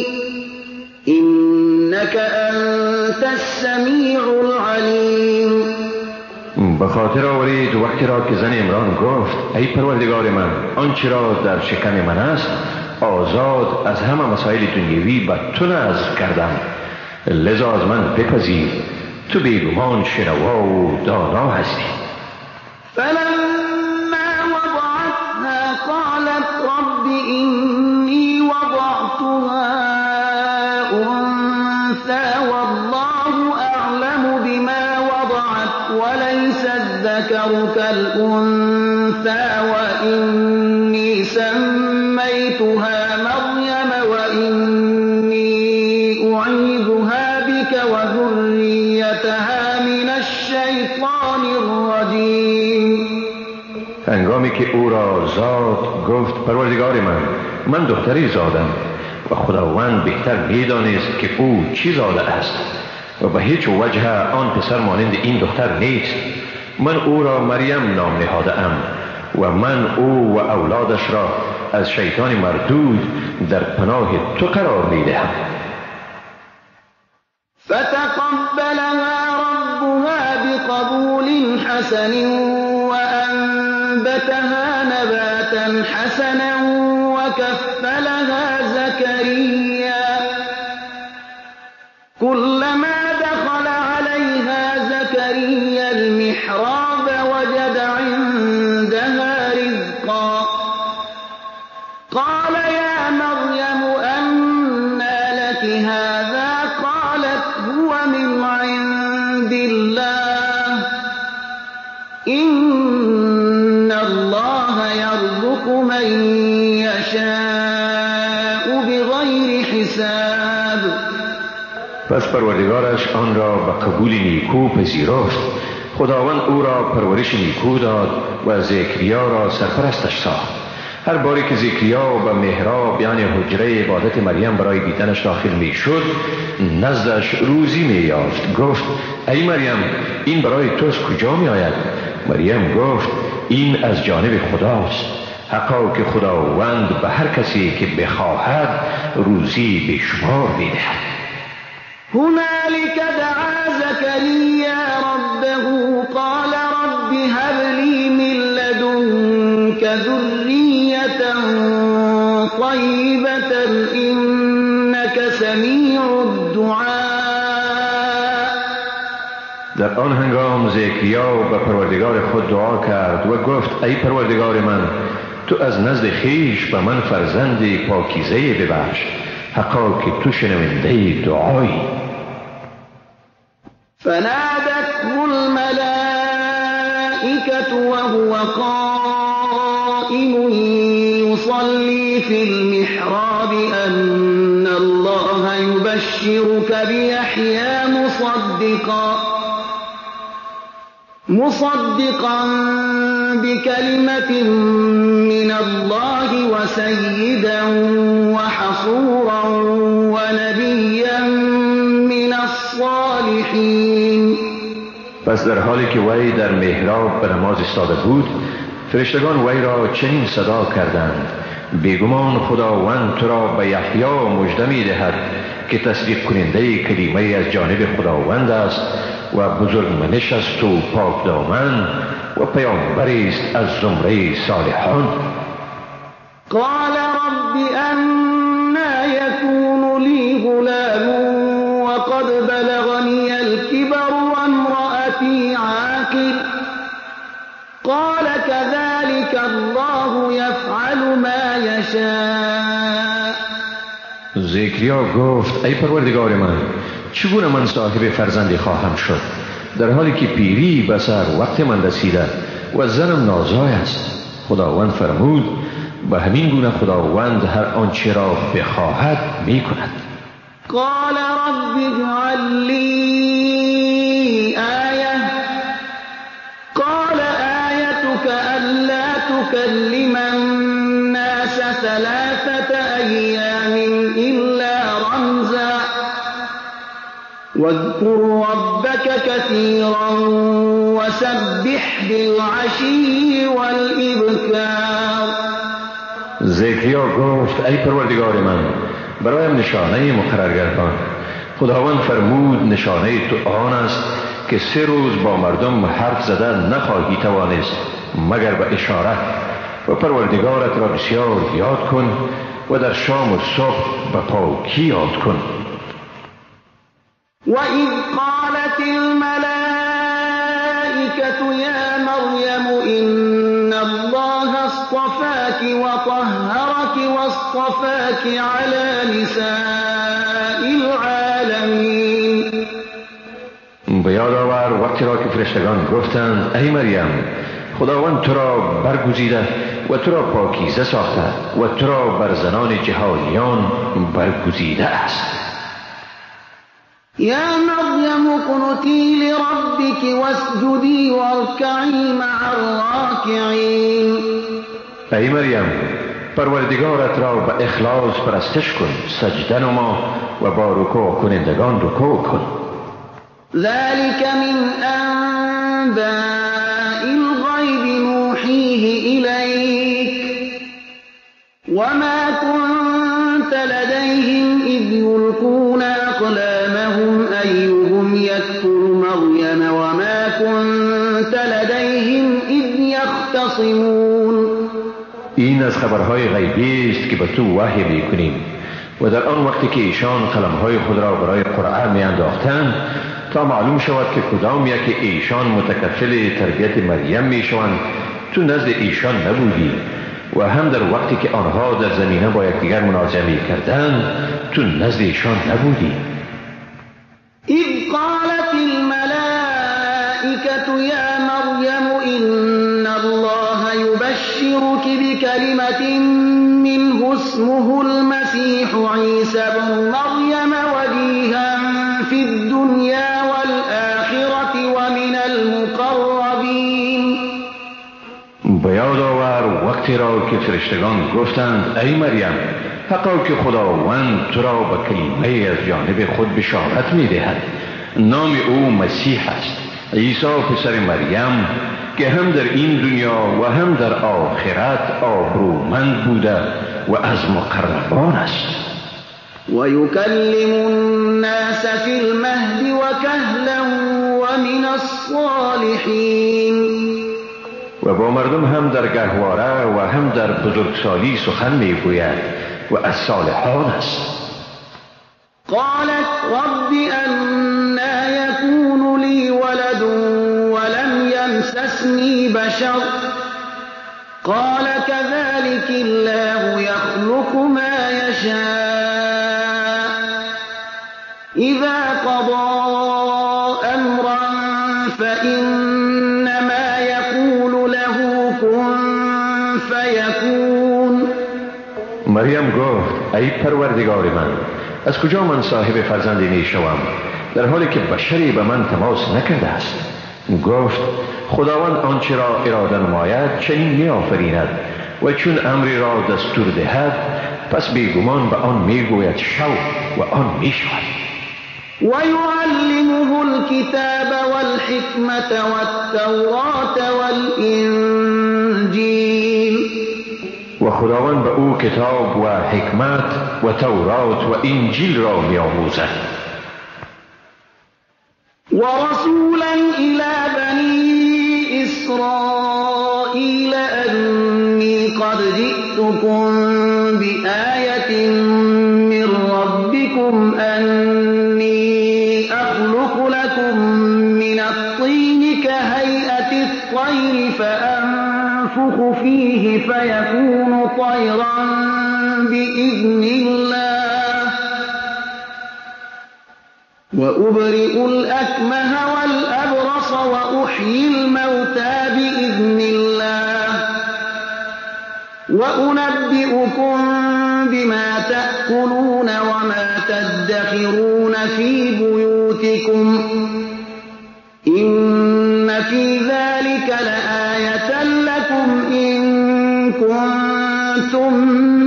إنك أنت السميع العليم. به خاطر آورید وقتی را که زن عمران گفت ای پروردگار من، آنچه را در شکم من است آزاد از همه مسائل دنیوی به تو نذر کردم، لذا از من بپذیر، تو بیگمان شنوا و دانا هستی. فلما رب إني وضعتها أنثى والله أعلم بما وضعت وليس الذكر كالأنثى وإني سميتها مريم وإني أعيذها بك وذريتها من الشیطان الرجیم. هنگامی که او را زاد گفت پروردگار من من دختری زادم و خداوند بهتر می‌دانست که او چی زاده است و به هیچ وجه آن پسر مانند این دختر نیست. من او را مریم نام نهاده ام و من او و اولادش را از شیطان مردود در پناه تو قرار می‌دهم. فتقبلها ربها بقبول حسن وأنبتها نباتا حسنا وكفلها زكريا كلما دخل عليها زكريا المحراب وجد عندها رزقا قال يا مريم أنى لك هذا قالت هو من عند الله إن الله يرزق من يشاء بغير حساب. پس پروردگارش آن را به قبول نیکو پذیرفت. خداوند او را پرورش نیکو داد و زکریا را سرپرستش ساخت. هر باری که زکریا به محراب یعنی حجره عبادت مریم برای دیدنش داخل می شد نزدش روزی می یافت. گفت ای مریم این برای توست کجا می آید؟ مریم گفت این از جانب خداست. حقا که خداوند به هر کسی که بخواهد روزی بیشمار می دهد. هنالك دعا زكريا ربه قال رب هب لي من لدنك ذرية طيبة إنك سميع الدعاء. در آن هنگام زکریا به پروردگار خود دعا کرد و گفت ای پروردگار من تو از نزد خویش به من فرزندی پاکیزه ببخش. حقا که تو شنونده دعایی. فنادته الملائكة وهو قائم يصلي في المحراب أن الله يبشرك بيحيى مصدقا مصدقا بكلمة من الله وسيدا وحصورا ونبيا من الصالحين. پس در حالی که وی در محراب به نماز ایستاده بود فرشتگان وی را چنین صدا کردند بیگمان خداوند تو را به یحیی مژده می دهد که تصدیق کننده کلمه از جانب خداوند است و بزرگمنش است و پاک دامن و پیامبری است از زمره صالحان. قال رب أنى يكون لي غلام وقد بلغني الكبر وامرأتي عاقر قال كذلك الله يفعل ما يشاء. زکریا گفت ای پروردگار من چگونه من صاحب فرزندی خواهم شد در حالی که پیری به سر وقت من رسیده و زنم نازای است؟ خداوند فرمود به همین گونه خداوند هر آنچه را بخواهد می کند. قال رب اجعل لي آیه قال آیتك ألا تكلم الناس ثلاثة أيام إلا رمزا واذكر ربك كثيرا وسبح بالعشي والإبكار. زکریا گفت ای پروردگار من برایم نشانه مقرر گردان. خداوند فرمود نشانه تو آن است که سه روز با مردم حرف زدن نخواهی توانست مگر به اشارت و پروردگارت را بسیار یاد کن و در شام و صبح به پاکی یاد کن. وَإِذْ قَالَتِ الْمَلَائِكَةُ يَا مَرْيَمُ إِنَّ اللَّهَ اصْطَفَاكِ وَطَهَّرَكِ اصطفاك على نساء العالمین. به یاد آور وقتی را که فرشتگان گفتند ای مریم خداوند تو را برگزیده و تو را پاکیزه ساخته و تو را بر زنان جهانیان برگزیده است. یا مریم اقنتی لربک واسجدی وارکعی مع الراکعین. ای مریم پروردگارت را به اخلاص پرستش کن، سجده نما و با رکوع کنندگان رکوع کن. ذلك من انباء الغیب نوحیه الیک وما كنت لديهم اذ یلقون اقلامهم ایهم یکفر مریم وما كنت لديهم اذ یختصمون. این از خبرهای غیبی است که به تو وحی میکنیم و در آن وقتی که ایشان قلمهای خود را برای قرآن میانداختند تا معلوم شود که کدام یک ایشان متکفل تربیت مریم میشوند تو نزد ایشان نبودی و هم در وقتی که آنها در زمینه با یکدیگر منازعه میکردند تو نزد ایشان نبودی. اذ قالت الملائکة یا مریم ان الله یبشرک بکلمة منه اسمه المسیح عیسی ابن مریم وجیها فی الدنیا والآخرة ومن المقربین. به یاد آور وقتی را که فرشتگان گفتند ای مریم حقا که خداوند تو را به کلمه از جانب خود بشارت میدهد، نام او مسیح است، عیسی پسر مریم که هم در این دنیا و هم در آخرت آبرومند بوده و از مقربان است. و یکلم الناس فی المهد و کهلا و من الصالحین. و با مردم هم در گهواره و هم در بزرگسالی سخن میگوید و از صالحان است. قالت رب أنا يكون لي ولد ولم يمسسني بشر قال كذلك الله يخلق ما يشاء إذا قضى أمرا فإنما يقول له كن فيكون. مریم گفت ای پروردگار من از کجا من صاحب فرزندی می شوم در حالی که بشری به من تماس نکرده است؟ گفت خداوند آنچه را اراده نماید چنین می آفریند و چون امری را دستور دهد پس بیگمان به آن می گوید شو و آن می شود. و یعلمه الكتاب والحکمت والتوراة والانجیل. و خداوند به او کتاب و حکمت و تورات و انجیل را می آموزد. و رسولا الى بنی اسرائیل انی قد جئتكم بآیة من ربكم انی اخلق لكم من الطین كهیئة الطیر فأنفخ فيه فيكون طيرا بإذن الله وأبرئ الأكمه والأبرص وأحيي الموتى بإذن الله وأنبئكم بما تأكلون وما تدخرون في بيوتكم إن في ذلك لآية لكم إن كنتم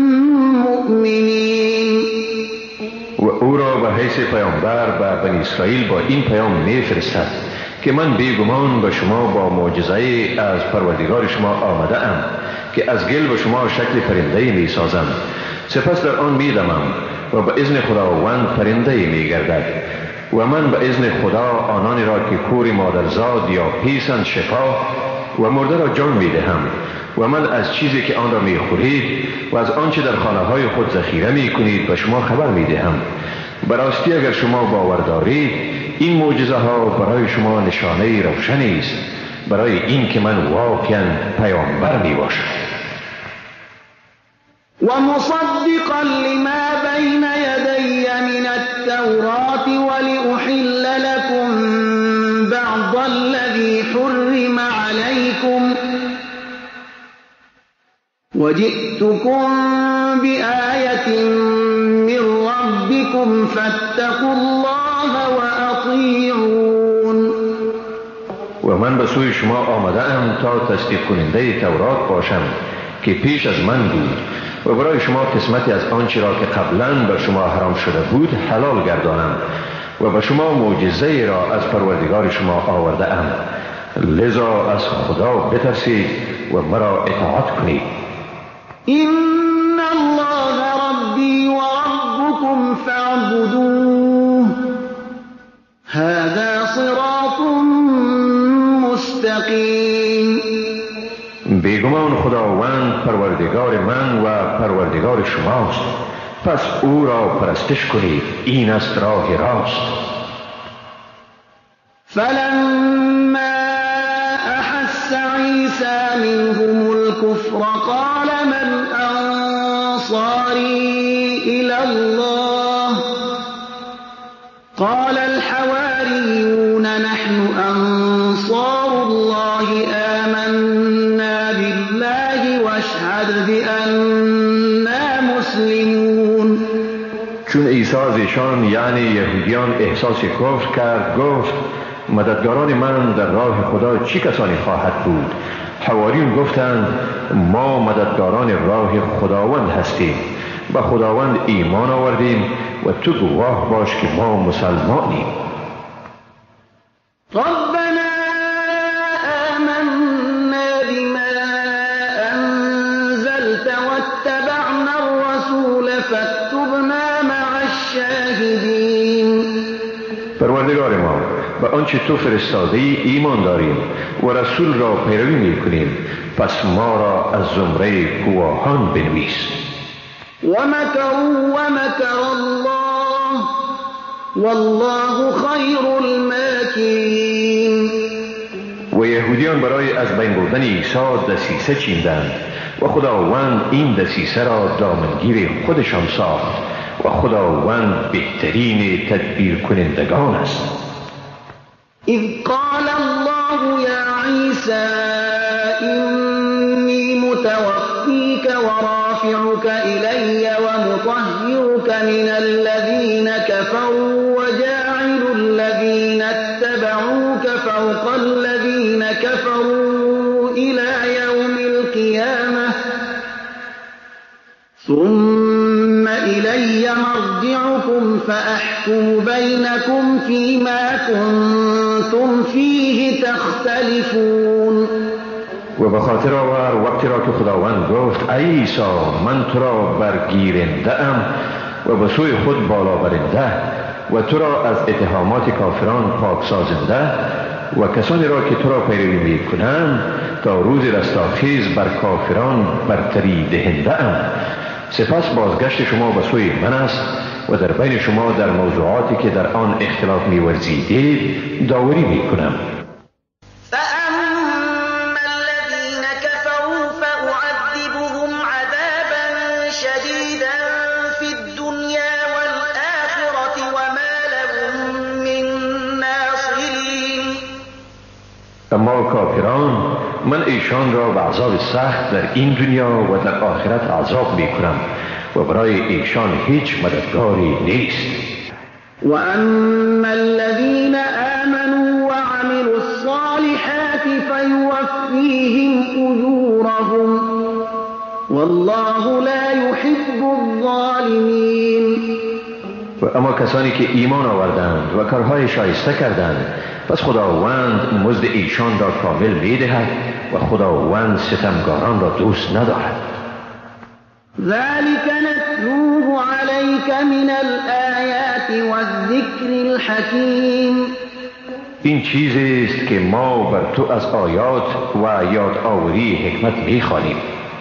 مؤمنين. و او را به حیث پیامبر به بنی اسرائیل با این پیام میفرستد که من بیگمان به شما با معجزه از پروردگار شما آمده ام که از گل به شما شکل پرنده می سازم، سپس در آن می دمم و به اذن خداوند پرنده می گردد و من به اذن خدا آنانی را که کور مادرزاد یا پیسند شفا و مرده را جان می دهم و من از چیزی که آن را می خورید و از آنچه در خانه های خود ذخیره می کنید به شما خبر می دهم. براستی اگر شما باور دارید این معجزه ها برای شما نشانه روشنی است برای این که من واقعا پیامبر می باشم. ومصدقا لما بين يدي من التوراة ولأحل لكم بعض الذي حرم عليكم وجئتكم بآية من ربكم فاتقوا الله وأطيعون. و من به سوی شما آمده ام تا تصدیق کننده تورات باشم که پیش از من بود و برای شما قسمتی از آنچه را که قبلا بر شما حرام شده بود حلال گردانم و به شما معجزه را از پروردگار شما آورده ام. لذا از خدا بترسید و مرا اطاعت کنید. إن الله ربي وربكم فاعبدوه هذا صراط مستقیم. بیگمان خداوند پروردگار من و پروردگار شماست، پس او را پرستش کنید، این است راه راست. فلما أحس عيسى منهم الكفر قال من أنصاري إلى الله قال الحواريون نحن أنصار الله آمنا بالله واشهد بأننا مسلمون. چون عیسی از ایشان یعنی یهودیان احساس کفر کرد گفت مددگاران من در راه خدا چی کسانی خواهد بود؟ حواریون گفتند ما مددگاران راه خداوند هستیم، به خداوند ایمان آوردیم و تو گواه باش که ما مسلمانیم. ربنا آمنا بما أنزلت واتبعنا الرسول فاكتبنا مع الشاهدين. پروردگار ما به آنچه تو فرستاده ای ایمان داریم و رسول را پیروی می کنیم، پس ما را از زمره گواهان بنویس. ومكروا ومكر الله والله خیر الماکرین. و یهودیان برای از بین بردن عیسی دسیسه چیندند و خداوند این دسیسه را دامنگیر خودشان ساخت و خداوند بهترین تدبیر کنندگان است. اذ قال الله یا عیسی انی متوفیک ورافعک الی ومطهرک من الذین كفروا وجاعل الذین اتبعوک فوق الذین كفروا الى یوم القیامة ثم إلي مرجعكم فأحكم بينكم فيما كنتم فيه تختلفون. و به خاطر آور وقتی را که خداوند گفت ای عیسی من تو را برگیرنده ام و به سوی خود بالا برنده و تو را از اتهامات کافران پاک سازنده و کسانی را که تو را پیروی می کنند تا روز رستاخیز بر کافران برتری دهنده ام. سپس بازگشت شما به سوی من است و در بین شما در موضوعاتی که در آن اختلاف می ورزیدید داوری می کنم. فأما الذين كفروا فأعذبهم عذابا شديدا في الدنيا والآخرة وما لهم من ناصرين. اما کافران من ایشان را به عذاب سخت در این دنیا و در آخرت عذاب می کنم و برای ایشان هیچ مددگاری نیست. و اما الذین آمنوا وعملوا الصالحات فیوفیهم اجورهم والله لا يحب الظالمین. و اما کسانی که ایمان آوردند و کارهای شایسته کردند پس خداوند مزد ایشان را کامل می دهد و خداوند ستمگاران را دوست ندارد. ذلك نتلوه عليك من الآيات والذكر الحكيم. این چیزی است که ما بر تو از آیات و یادآوری حکمت می خوانیم.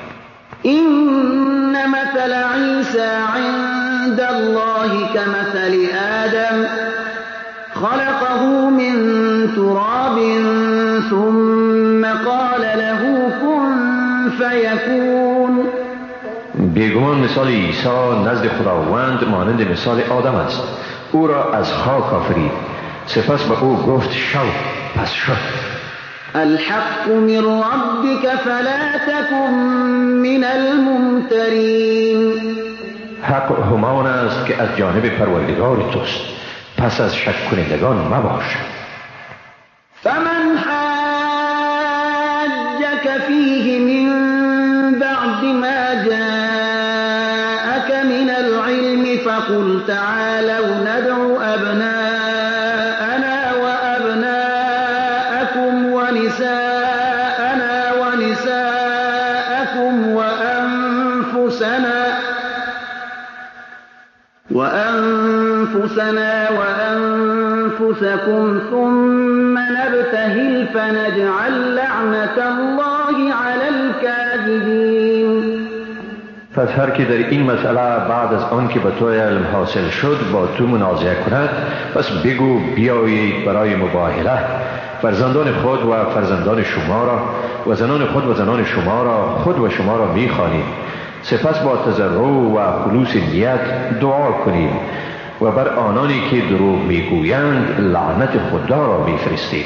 این مثل عیسی عند الله كمثل آدم خلقه من تراب ثم قال له كن فيكون. بیگمان مثال عیسی نزد خداوند مانند مثال آدم است. او را از خاک آفرید، سپس به او گفت شو، پس شد. الحق من ربك فلا تكن من الممترین. حق همان است که از جانب پروردگار توست، پس از شک کنندگان مباش. فمن حاجك فيه من بعد ما جاءك من العلم فقل تعالوا ندعو أبناءنا وأبناءكم ونساءنا ونساءكم وأنفسنا وأنفسنا وأنفسكم ثم نبتهل فنجعل لعنة الله على الكاذبين. پس هر که در این مسئله بعد از آن که به تو علم حاصل شد با تو منازعه کند، پس بگو بیایید برای مباهله. فرزندان خود و فرزندان شما را و زنان خود و زنان شما را خود و شما را می‌خوانید، سپس با تضرع و خلوص نیت دعا کنید و بر آنانی که دروغ میگویند لعنت خدا را میفرستید.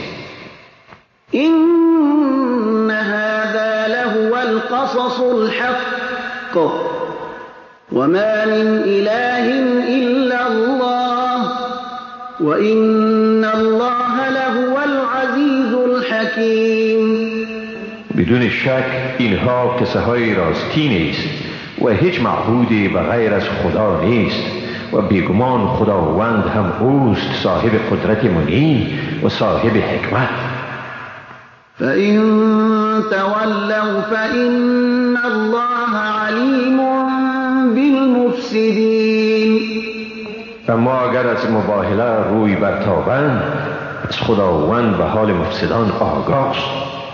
این هذا لهو القصص الحق وما من اله الا الله وان الله لهو العزیز الحکیم. بدون شک اینها قصه های راستی نیست و هیچ معبودی بغیر از خدا نیست و بیگمان خداوند هم اوست صاحب قدرت منی و صاحب حکمت. فَإِن تَوَلَّوْا فَإِنَّ اللَّهَ عَلِيمٌ بِالْمُفْسِدِينَ. اما اگر از مباهله روی برتابند، از خداوند به حال مفسدان آگاه است.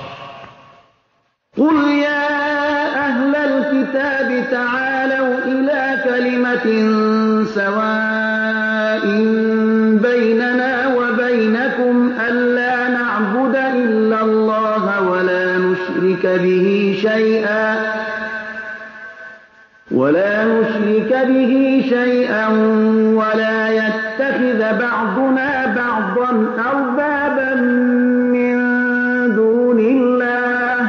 قل يا أهل الكتاب تعالوا إلى كلمة سواء بيننا وبينكم ألا نعبد إلا الله ولا نشرك به شيئا ولا نشرك به شيئا ولا يتخذ بعضنا بعضا أربابا من دون الله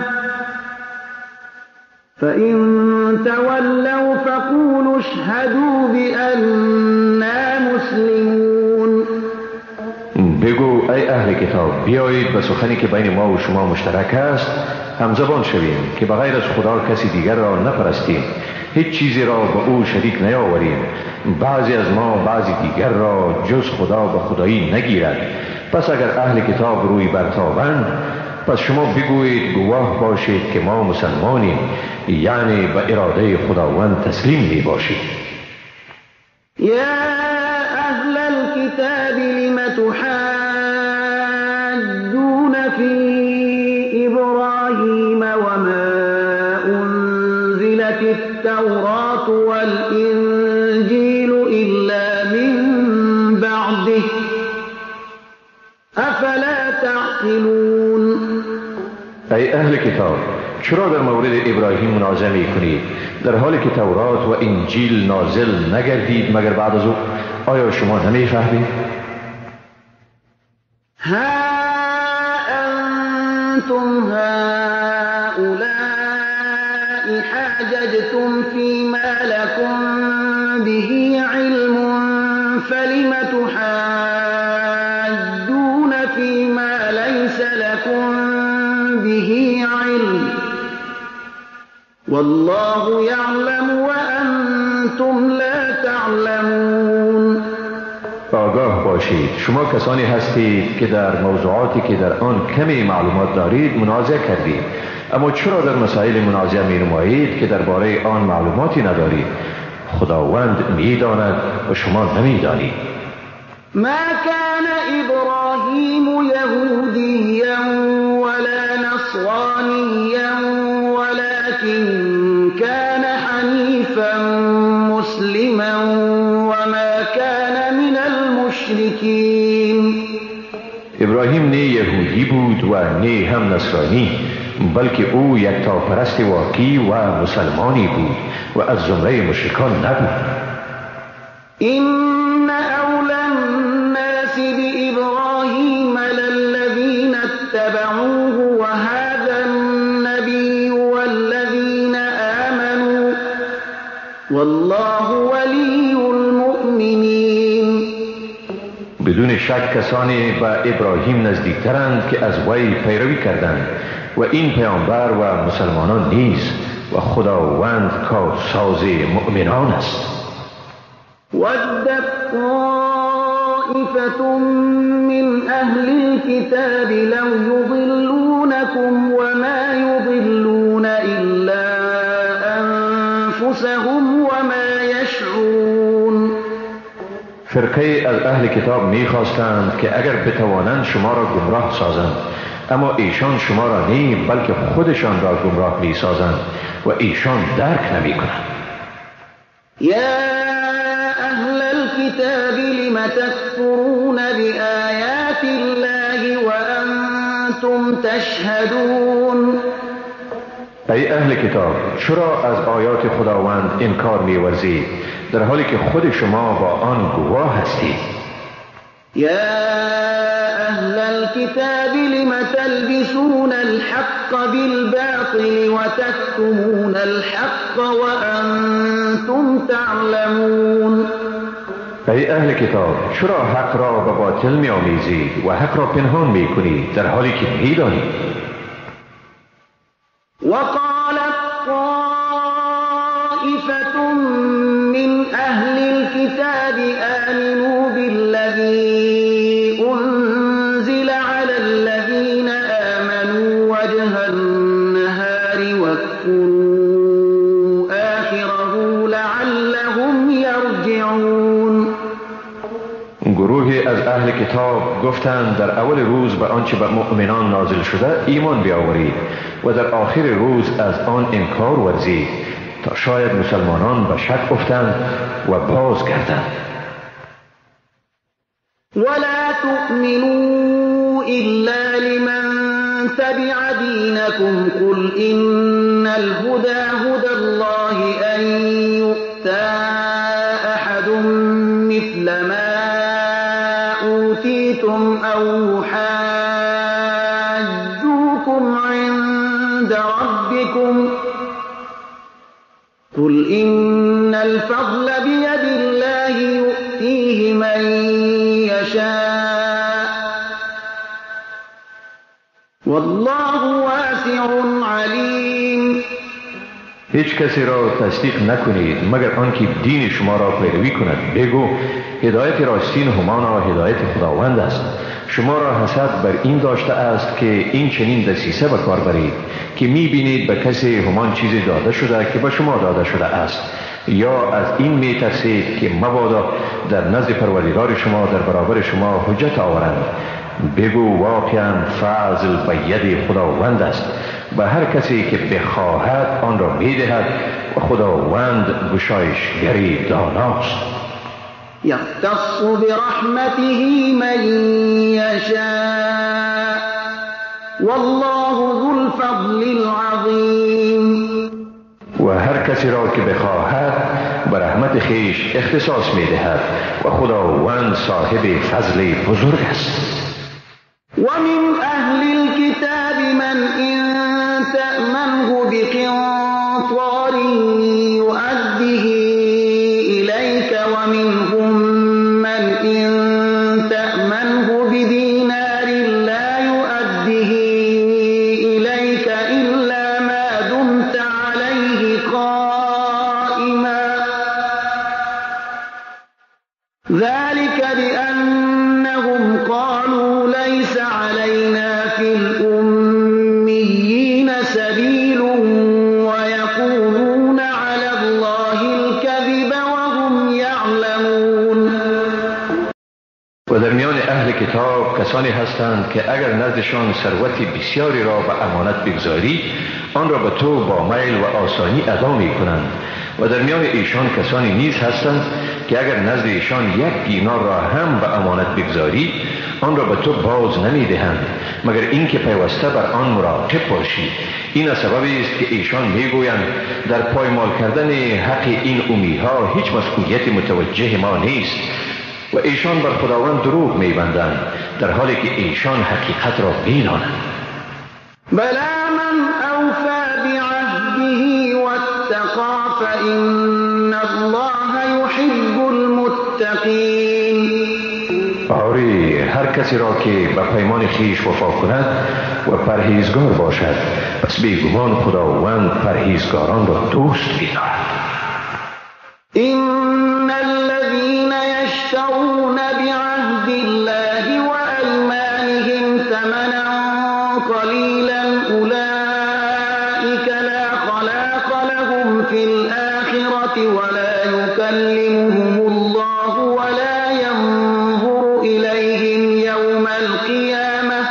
فإن تولوا فقولوا اشهدوا بأننا مسلمون. بگو ای اهل کتاب، بیایید به سخنی که بین ما و شما مشترک است همزبان شویم که بغیر از خدا کسی دیگر را نپرستیم، هیچ چیزی را به او شریک نیاوریم، بعضی از ما بعضی دیگر را جز خدا به خدایی نگیرد. پس اگر اهل کتاب روی برتابند، پس شما بگویید گواه باشید که ما مسلمانیم، یعنی به اراده خداوند تسلیم می باشید. یا اهل الكتاب لم تحاجون فی ابراهیم وما انزلت التوراة والانجیل الا من بعده افلا تعقلون. ای اهل کتاب، چرا در مورد ابراهیم منازعه می کنید در حالی که تورات و انجیل نازل نگردید مگر بعد از او؟ آیا شما نمی فهمید؟ ها انتم هؤلاء حاججتم فيما لكم به علم فلم تحاجون فيما ليس لكم به علم والله يعلم وأنتم لا تعلمون. آگاه باشید، شما کسانی هستید که در موضوعاتی که در آن کمی معلومات دارید منازعه کردید، اما چرا در مسائل منازعه می نمایید که درباره آن معلوماتی ندارید؟ خداوند می داند و شما نمی دانید. ما كان إبراهيم يهوديا ولا نصرانيا ولكن كان حنيفا مسلما وما كان من المشركين. ابراهیم نه یهودی بود و نه هم نصرانی، بلکه او یک تاپرست واقعی و مسلمانی بود و از زمره مشرکان نبود. إن أولى الناس بإبراهيم للذين اتبعوه وهذا النبي والذين آمنوا والله ولي المؤمنين. بدون شک کسانی به ابراهیم نزدیکترند که از وی پیروی کردند و این پیامبر و مسلمانان نیز و خداوند کارساز مؤمنان است. ودت طائفة من أهل الكتاب لو يضلونكم وما يضلون إلا أنفسهم وما يشعرون. فرقه از اهل کتاب می خواستند که اگر بتوانند شما را گمراه سازند، اما ایشان شما را نه بلکه خودشان را گمراه می سازند و ایشان درک نمی کنند. یا اهل الكتاب لم تكفرون بآیات الله وانتم تشهدون. ای اهل کتاب، چرا از آیات خداوند انکار می ورزید در حالی که خود شما با آن گواه هستید؟ یا اهل الكتاب لم تلبسون الحق بالباطل وتكتمون الحق وانتم تعلمون. ای اهل کتاب، چرا حق را به باطل می آمیزید و حق را پنهان می کنید در حالی که می دانید؟ وقالت طائفة من أهل الكتاب آمنوا بالذي أنزل على الذين آمنوا وجه النهار واكفروا آخره لعلهم يرجعون. گروهی از اهل کتاب گفتند در اول روز به آنچه به مؤمنان نازل شده ایمان بیاورید و در آخر روز از آن انکار ورزید تا شاید مسلمانان به شک افتند و باز گردند. ولا تؤمنوا إلا لمن تبع دينكم قل إن الهدى هدى الله أن يؤتى أحد مثل ما أوتيتم أو يحاجوكم عند ربكم قل إن الفضل بيد الله يؤتيه من يشاء والله واسع عليم. هیچ کسی را تصدیق نکنید مگر آنکه دین شما را پیروی کند. بگو هدایت راستین همانا هدایت خداوند است. شما را حسد بر این داشته است که این چنین دسیسه به کار برید که می بینید به کسی همان چیزی داده شده که به شما داده شده است، یا از این می ترسید که مبادا در نزد پروردگار شما در برابر شما حجت آورند. بگو واقعا فضل به ید خداوند است، به هر کسی که بخواهد آن را می دهد و خداوند گشایشگری داناست. يختص برحمته من يشاء والله ذو الفضل العظيم. و هر کسی را که بخواهد به رحمت خیش اختصاص می دهد و خداوند صاحب فضل بزرگ است. ومن أهل الكتاب من إن تأمنه بقنطار يؤده إليك ومنهم من إن تأمنه بدينار لا يؤده إليك إلا ما دمت عليه قائما ذلك بأنهم قالوا ليس علينا في الأميين سبيل ويقولون على الله الكذب وهم يعلمون. و در میان اهل کتاب کسانی هستند که اگر نزدشان ثروت بسیاری را به امانت بگذاری آن را به تو با میل و آسانی ادا می کنند، و در میان ایشان کسانی نیز هستند که اگر نزد ایشان یک دینار را هم به امانت بگذاری آن را به تو باز نمی دهند مگر اینکه پیوسته بر آن مراقب باشی. این سببی است که ایشان می گویند در پایمال کردن حق این امیها هیچ مسئولیت متوجه ما نیست و ایشان بر خداوند دروغ می بندند در حالی که ایشان حقیقت را می دانند. بلا من اوفى بعهده واتقى فإن الله يحب المتقین. آری، هر کسی را که به پیمان خیش وفا کند و پرهیزگار باشد پس بیگمان خداوند پرهیزگاران را دوست می‌دارد. إن الذين يشترون بعهد الله وأيمانهم ثمنا قليلا أولئك لا خلاق لهم في الآخرة ولا يكلمهم الله ولا ينظر إليهم يوم القيامة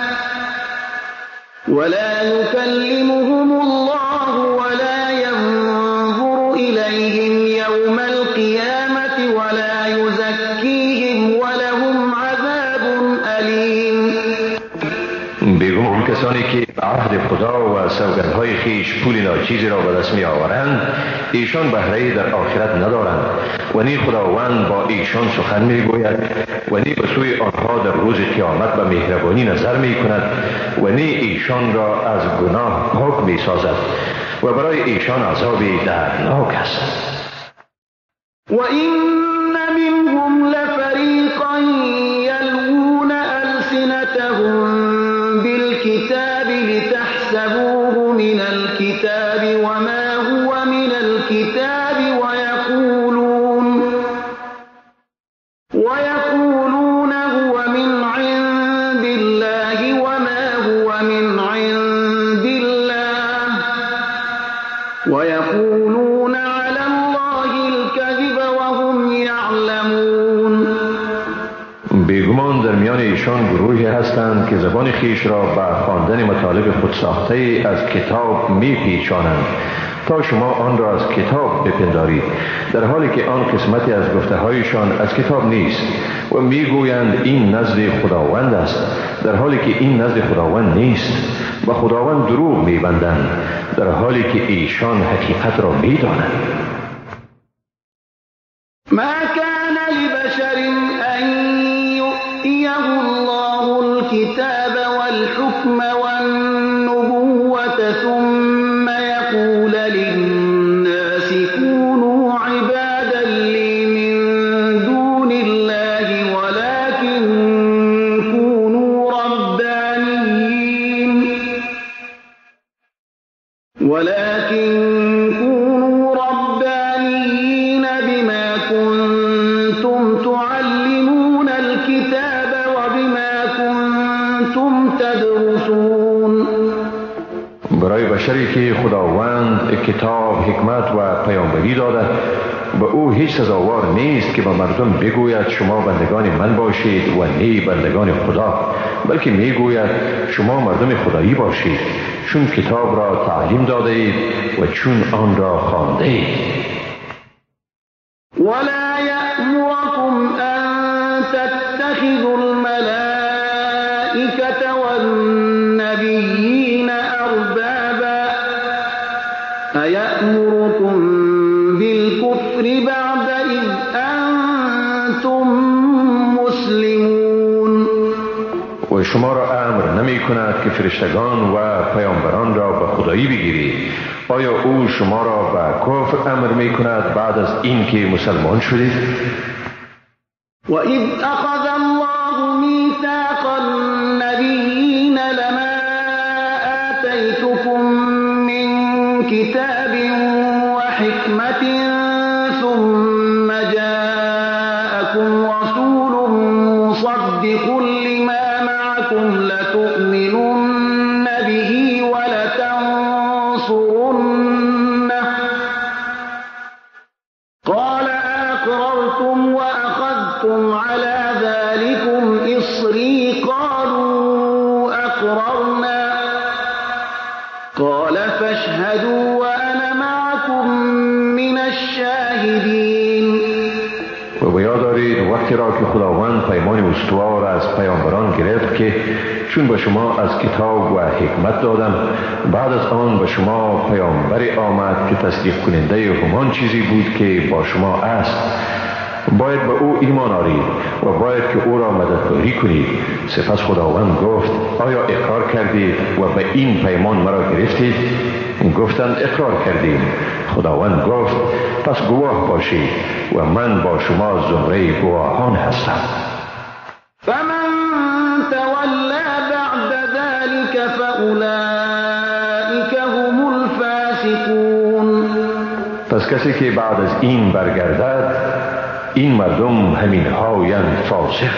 ولا يكلمهم الله ولا ينظر إليهم يوم القيامة ولا يزكيهم ولهم عذاب أليم. بیگمان کسانی که به عهد خدا و سوگندهای خیش پول ناچیزی را به دست می آورند ایشان بهره‌ای در آخرت ندارند و نی خداوند با ایشان سخن می گوید و نی به سوی آنها در روز قیامت به مهربانی نظر می کند و نی ایشان را از گناه پاک می سازد و برای ایشان عذابی دردناک است. وَإِنَّ مِنْهُمْ لَفَرِيقًا يَلْوُونَ أَلْسِنَتَهُم بالكتاب لتحسبوه من الكتاب وما هو من الكتاب ويقولون ويقولون هو من عند الله وما هو من عند الله ويقولون على الله الكذب وهم يعلمون. بیگمان در میان ایشان گروهی هستند که زبان خیش را به خواندن مطالب خود ساخته از کتاب می پیچانند تا شما آن را از کتاب بپندارید در حالی که آن قسمتی از گفته هایشان از کتاب نیست و می گویند این نزد خداوند است در حالی که این نزد خداوند نیست و خداوند دروغ می بندند در حالی که ایشان حقیقت را می دانند. ما كان لبشر أن يؤتيه الله الكتاب والحكم والنبوة ثم يقول للناس كونوا عبادا لي من دون الله ولكن كونوا ربانيين ولكن كونوا ربانيين بما كنتم تعلمون الكتاب وبما كنتم تدرسون. برای بشری که خداوند کتاب، حکمت و پیامبری داده به او هیچ سزاوار نیست که به مردم بگوید شما بندگان من باشید و نی بندگان خدا، بلکه میگوید شما مردم خدایی باشید چون کتاب را تعلیم داده اید و چون آن را خوانده اید. ولا يأمركم أن تتخذوا الملائكة والنبيين أربابا أيأمركم بالكفر بعد إذ أنتم مسلمون. و شما را امر نمی کند که فرشتگان و پیامبران را به خدایی بگیرید. آیا او شما را به کفر امر می کند بعد از اینکه مسلمان شدید؟ و اذ اخذ الله میثاق النبیین لما آتیتكم من کتاب و حکمت ثم جاءكم رسول مصدق لما معكم لتؤمنن به ولتنصرنه قال أقررتم وأخذتم على ذلكم إصري قالوا أقررنا قال فاشهدوا وأنا معكم من الشاهدين. و بیاد دارید وقتی وقتی را که خداوند پیمان استوار از پیامبران گرفت که چون به شما از کتاب و حکمت دادم، بعد از آن به شما پیامبری آمد که تصدیق کننده همان چیزی بود که با شما است، باید به او ایمان آورید و باید که او را مددکاری کنید. سپس خداوند گفت: آیا اقرار کردید و به این پیمان مرا گرفتید؟ گفتند: اقرار کردیم. خداوند گفت: پس گواه باشید و من با شما زمره گواهان هستم. فمن تولى بعد ذلك فأولئك هم الفاسقون. پس کسی که بعد از این برگردد، این مردم همین هایند فاسق.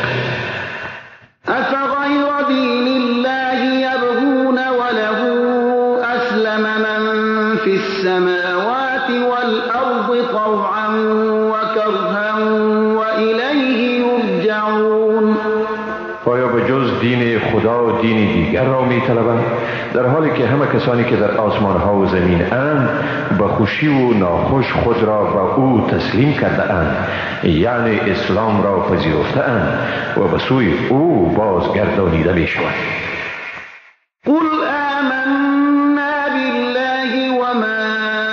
افغیر دین الله یبغون وله اسلم من فی السماوات والارض طوعا وکرها والیه یرجعون. آیا به جز دین خدا دین دیگر را می طلبند، در حالی که همه کسانی که در آسمان ها و زمین اند به خوشی و ناخوش خود را به او تسلیم کرده اند، یعنی اسلام را پذیرفته اند و به سوی او بازگردانیده می شوند. قل آمنا بالله وما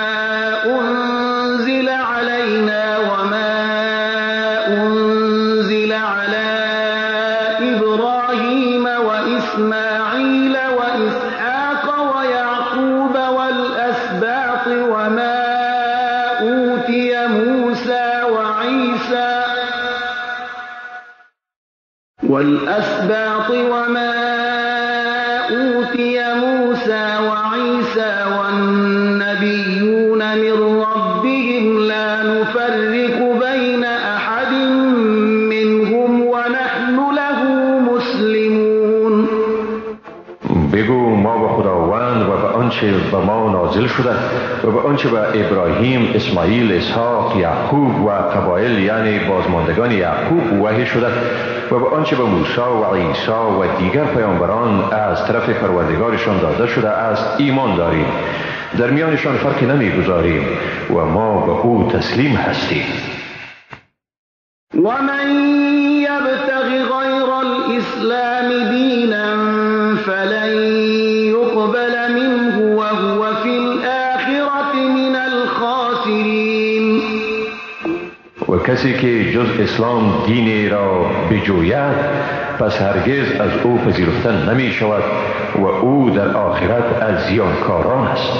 انزل علينا وما انزل على ابراهيم واسماعيل واسحاق ويعقوب والاسباط وما اوتي موسى وعيسى والاسباط وما أوتي موسى وعيسى والنبيون من ربهم لا نفرق بين أحد منهم ونحن له مسلمون. بگو ما به خداوند و به آنچه به ما نازل شده و به آنچه به ابراهیم، اسماعیل، اسحاق، یعقوب و قبایل یعنی بازماندگان یعقوب وحی شده و به آنچه به موسی و عیسی و دیگر پیامبران از طرف پروردگارشان داده شده است ایمان داریم. در میانشان فرقی نمیگذاریم و ما به او تسلیم هستیم. ومن يبتغ غير الإسلام دينا فلن يقبل منه وهو في الآخرة من الخاسرين. و کسی که جز اسلام دینی را بجوید، پس هرگز از او پذیرفتن نمی شود و او در آخرت از زیانکاران است.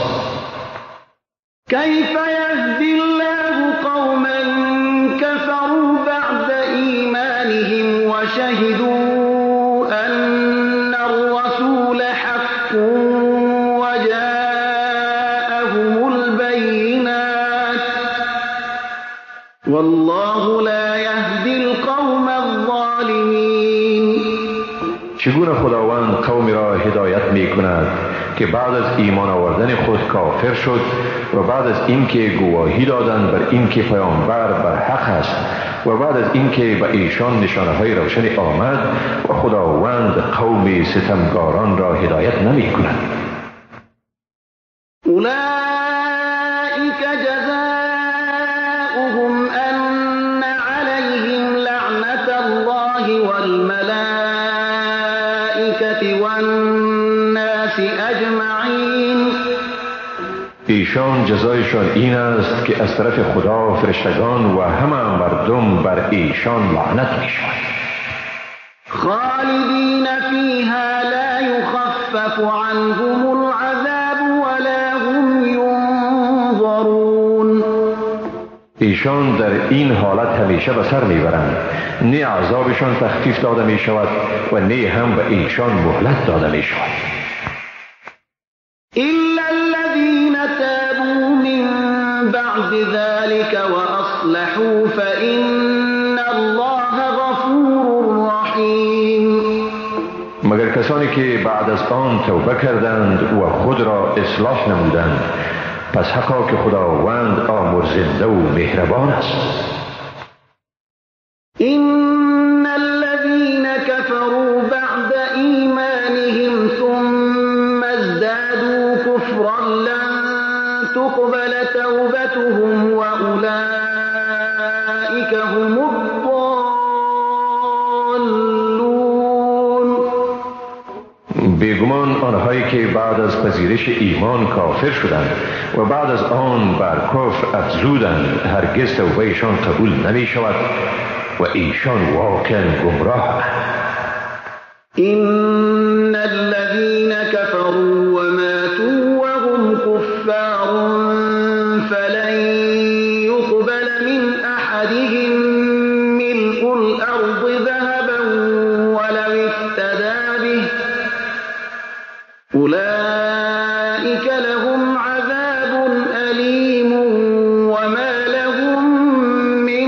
كيف يهدي الله قوما كفروا بعد إيمانهم وشهدوا أن الرسول حق وجاءهم البينات والله لا يهدي القوم الظالمين. چگونه خداوند قومی را هدایت می کند که بعد از ایمان آوردن خود کافر شد و بعد از اینکه گواهی دادند بر اینکه پیامبر بر حق است و بعد از اینکه به ایشان نشانه های روشن آمد و خداوند قوم ستمگاران را هدایت نمی کند. أولئك جزاؤهم أن عليهم لعنة الله والملائكة والناس أجمعين. ایشان جزایشان این است که از طرف خدا، فرشتگان و همه مردم بر ایشان لعنت می شود. خالدین فیها لا یخفف عنهم العذاب ولا هم ینظرون. ایشان در این حالت همیشه به سر میبرند، نه عذابشان تخفیف داده می شود و نه هم به ایشان مهلت داده می شود. إلا الذين تابوا من بعد ذلك وأصلحوا فإن الله غفور رحيم. مگر کسانی که بعد از آن توبه کردند و خود را اصلاح نمودند، پس حقا که خداوند آمرزنده و مهربان است. إن الذين كفروا بعد إيمانهم ثم ازدادوا كفرا لن تقبل توبتهم وأولئك هم الضالون. ضالون. بیگمان آنهایی که بعد از پذیرش ایمان کافر شدند و بعد از آن بر کفر افزودند هرگز توبهشان قبول نمی شود و ایشان واقعا گمراه. إن الذين كفروا وماتوا وهم كفار فلن يقبل من أحدهم ملء الأرض ذهبا ولو افتدى به أولئك لهم عذاب أليم وما لهم من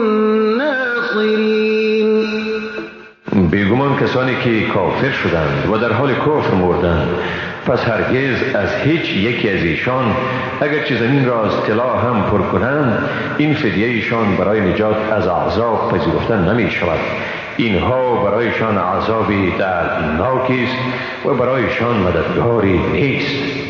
ناصرين. بیگمان کسانی که کافر شدند و در حال کفر مردند پس هرگز از هیچ یکی از ایشان اگرچه زمین را از طلا هم پر کنند این فدیه ایشان برای نجات از عذاب پذیرفته نمی شود. اینها برایشان عذابی دردناکی است و برایشان مددگاری نیست.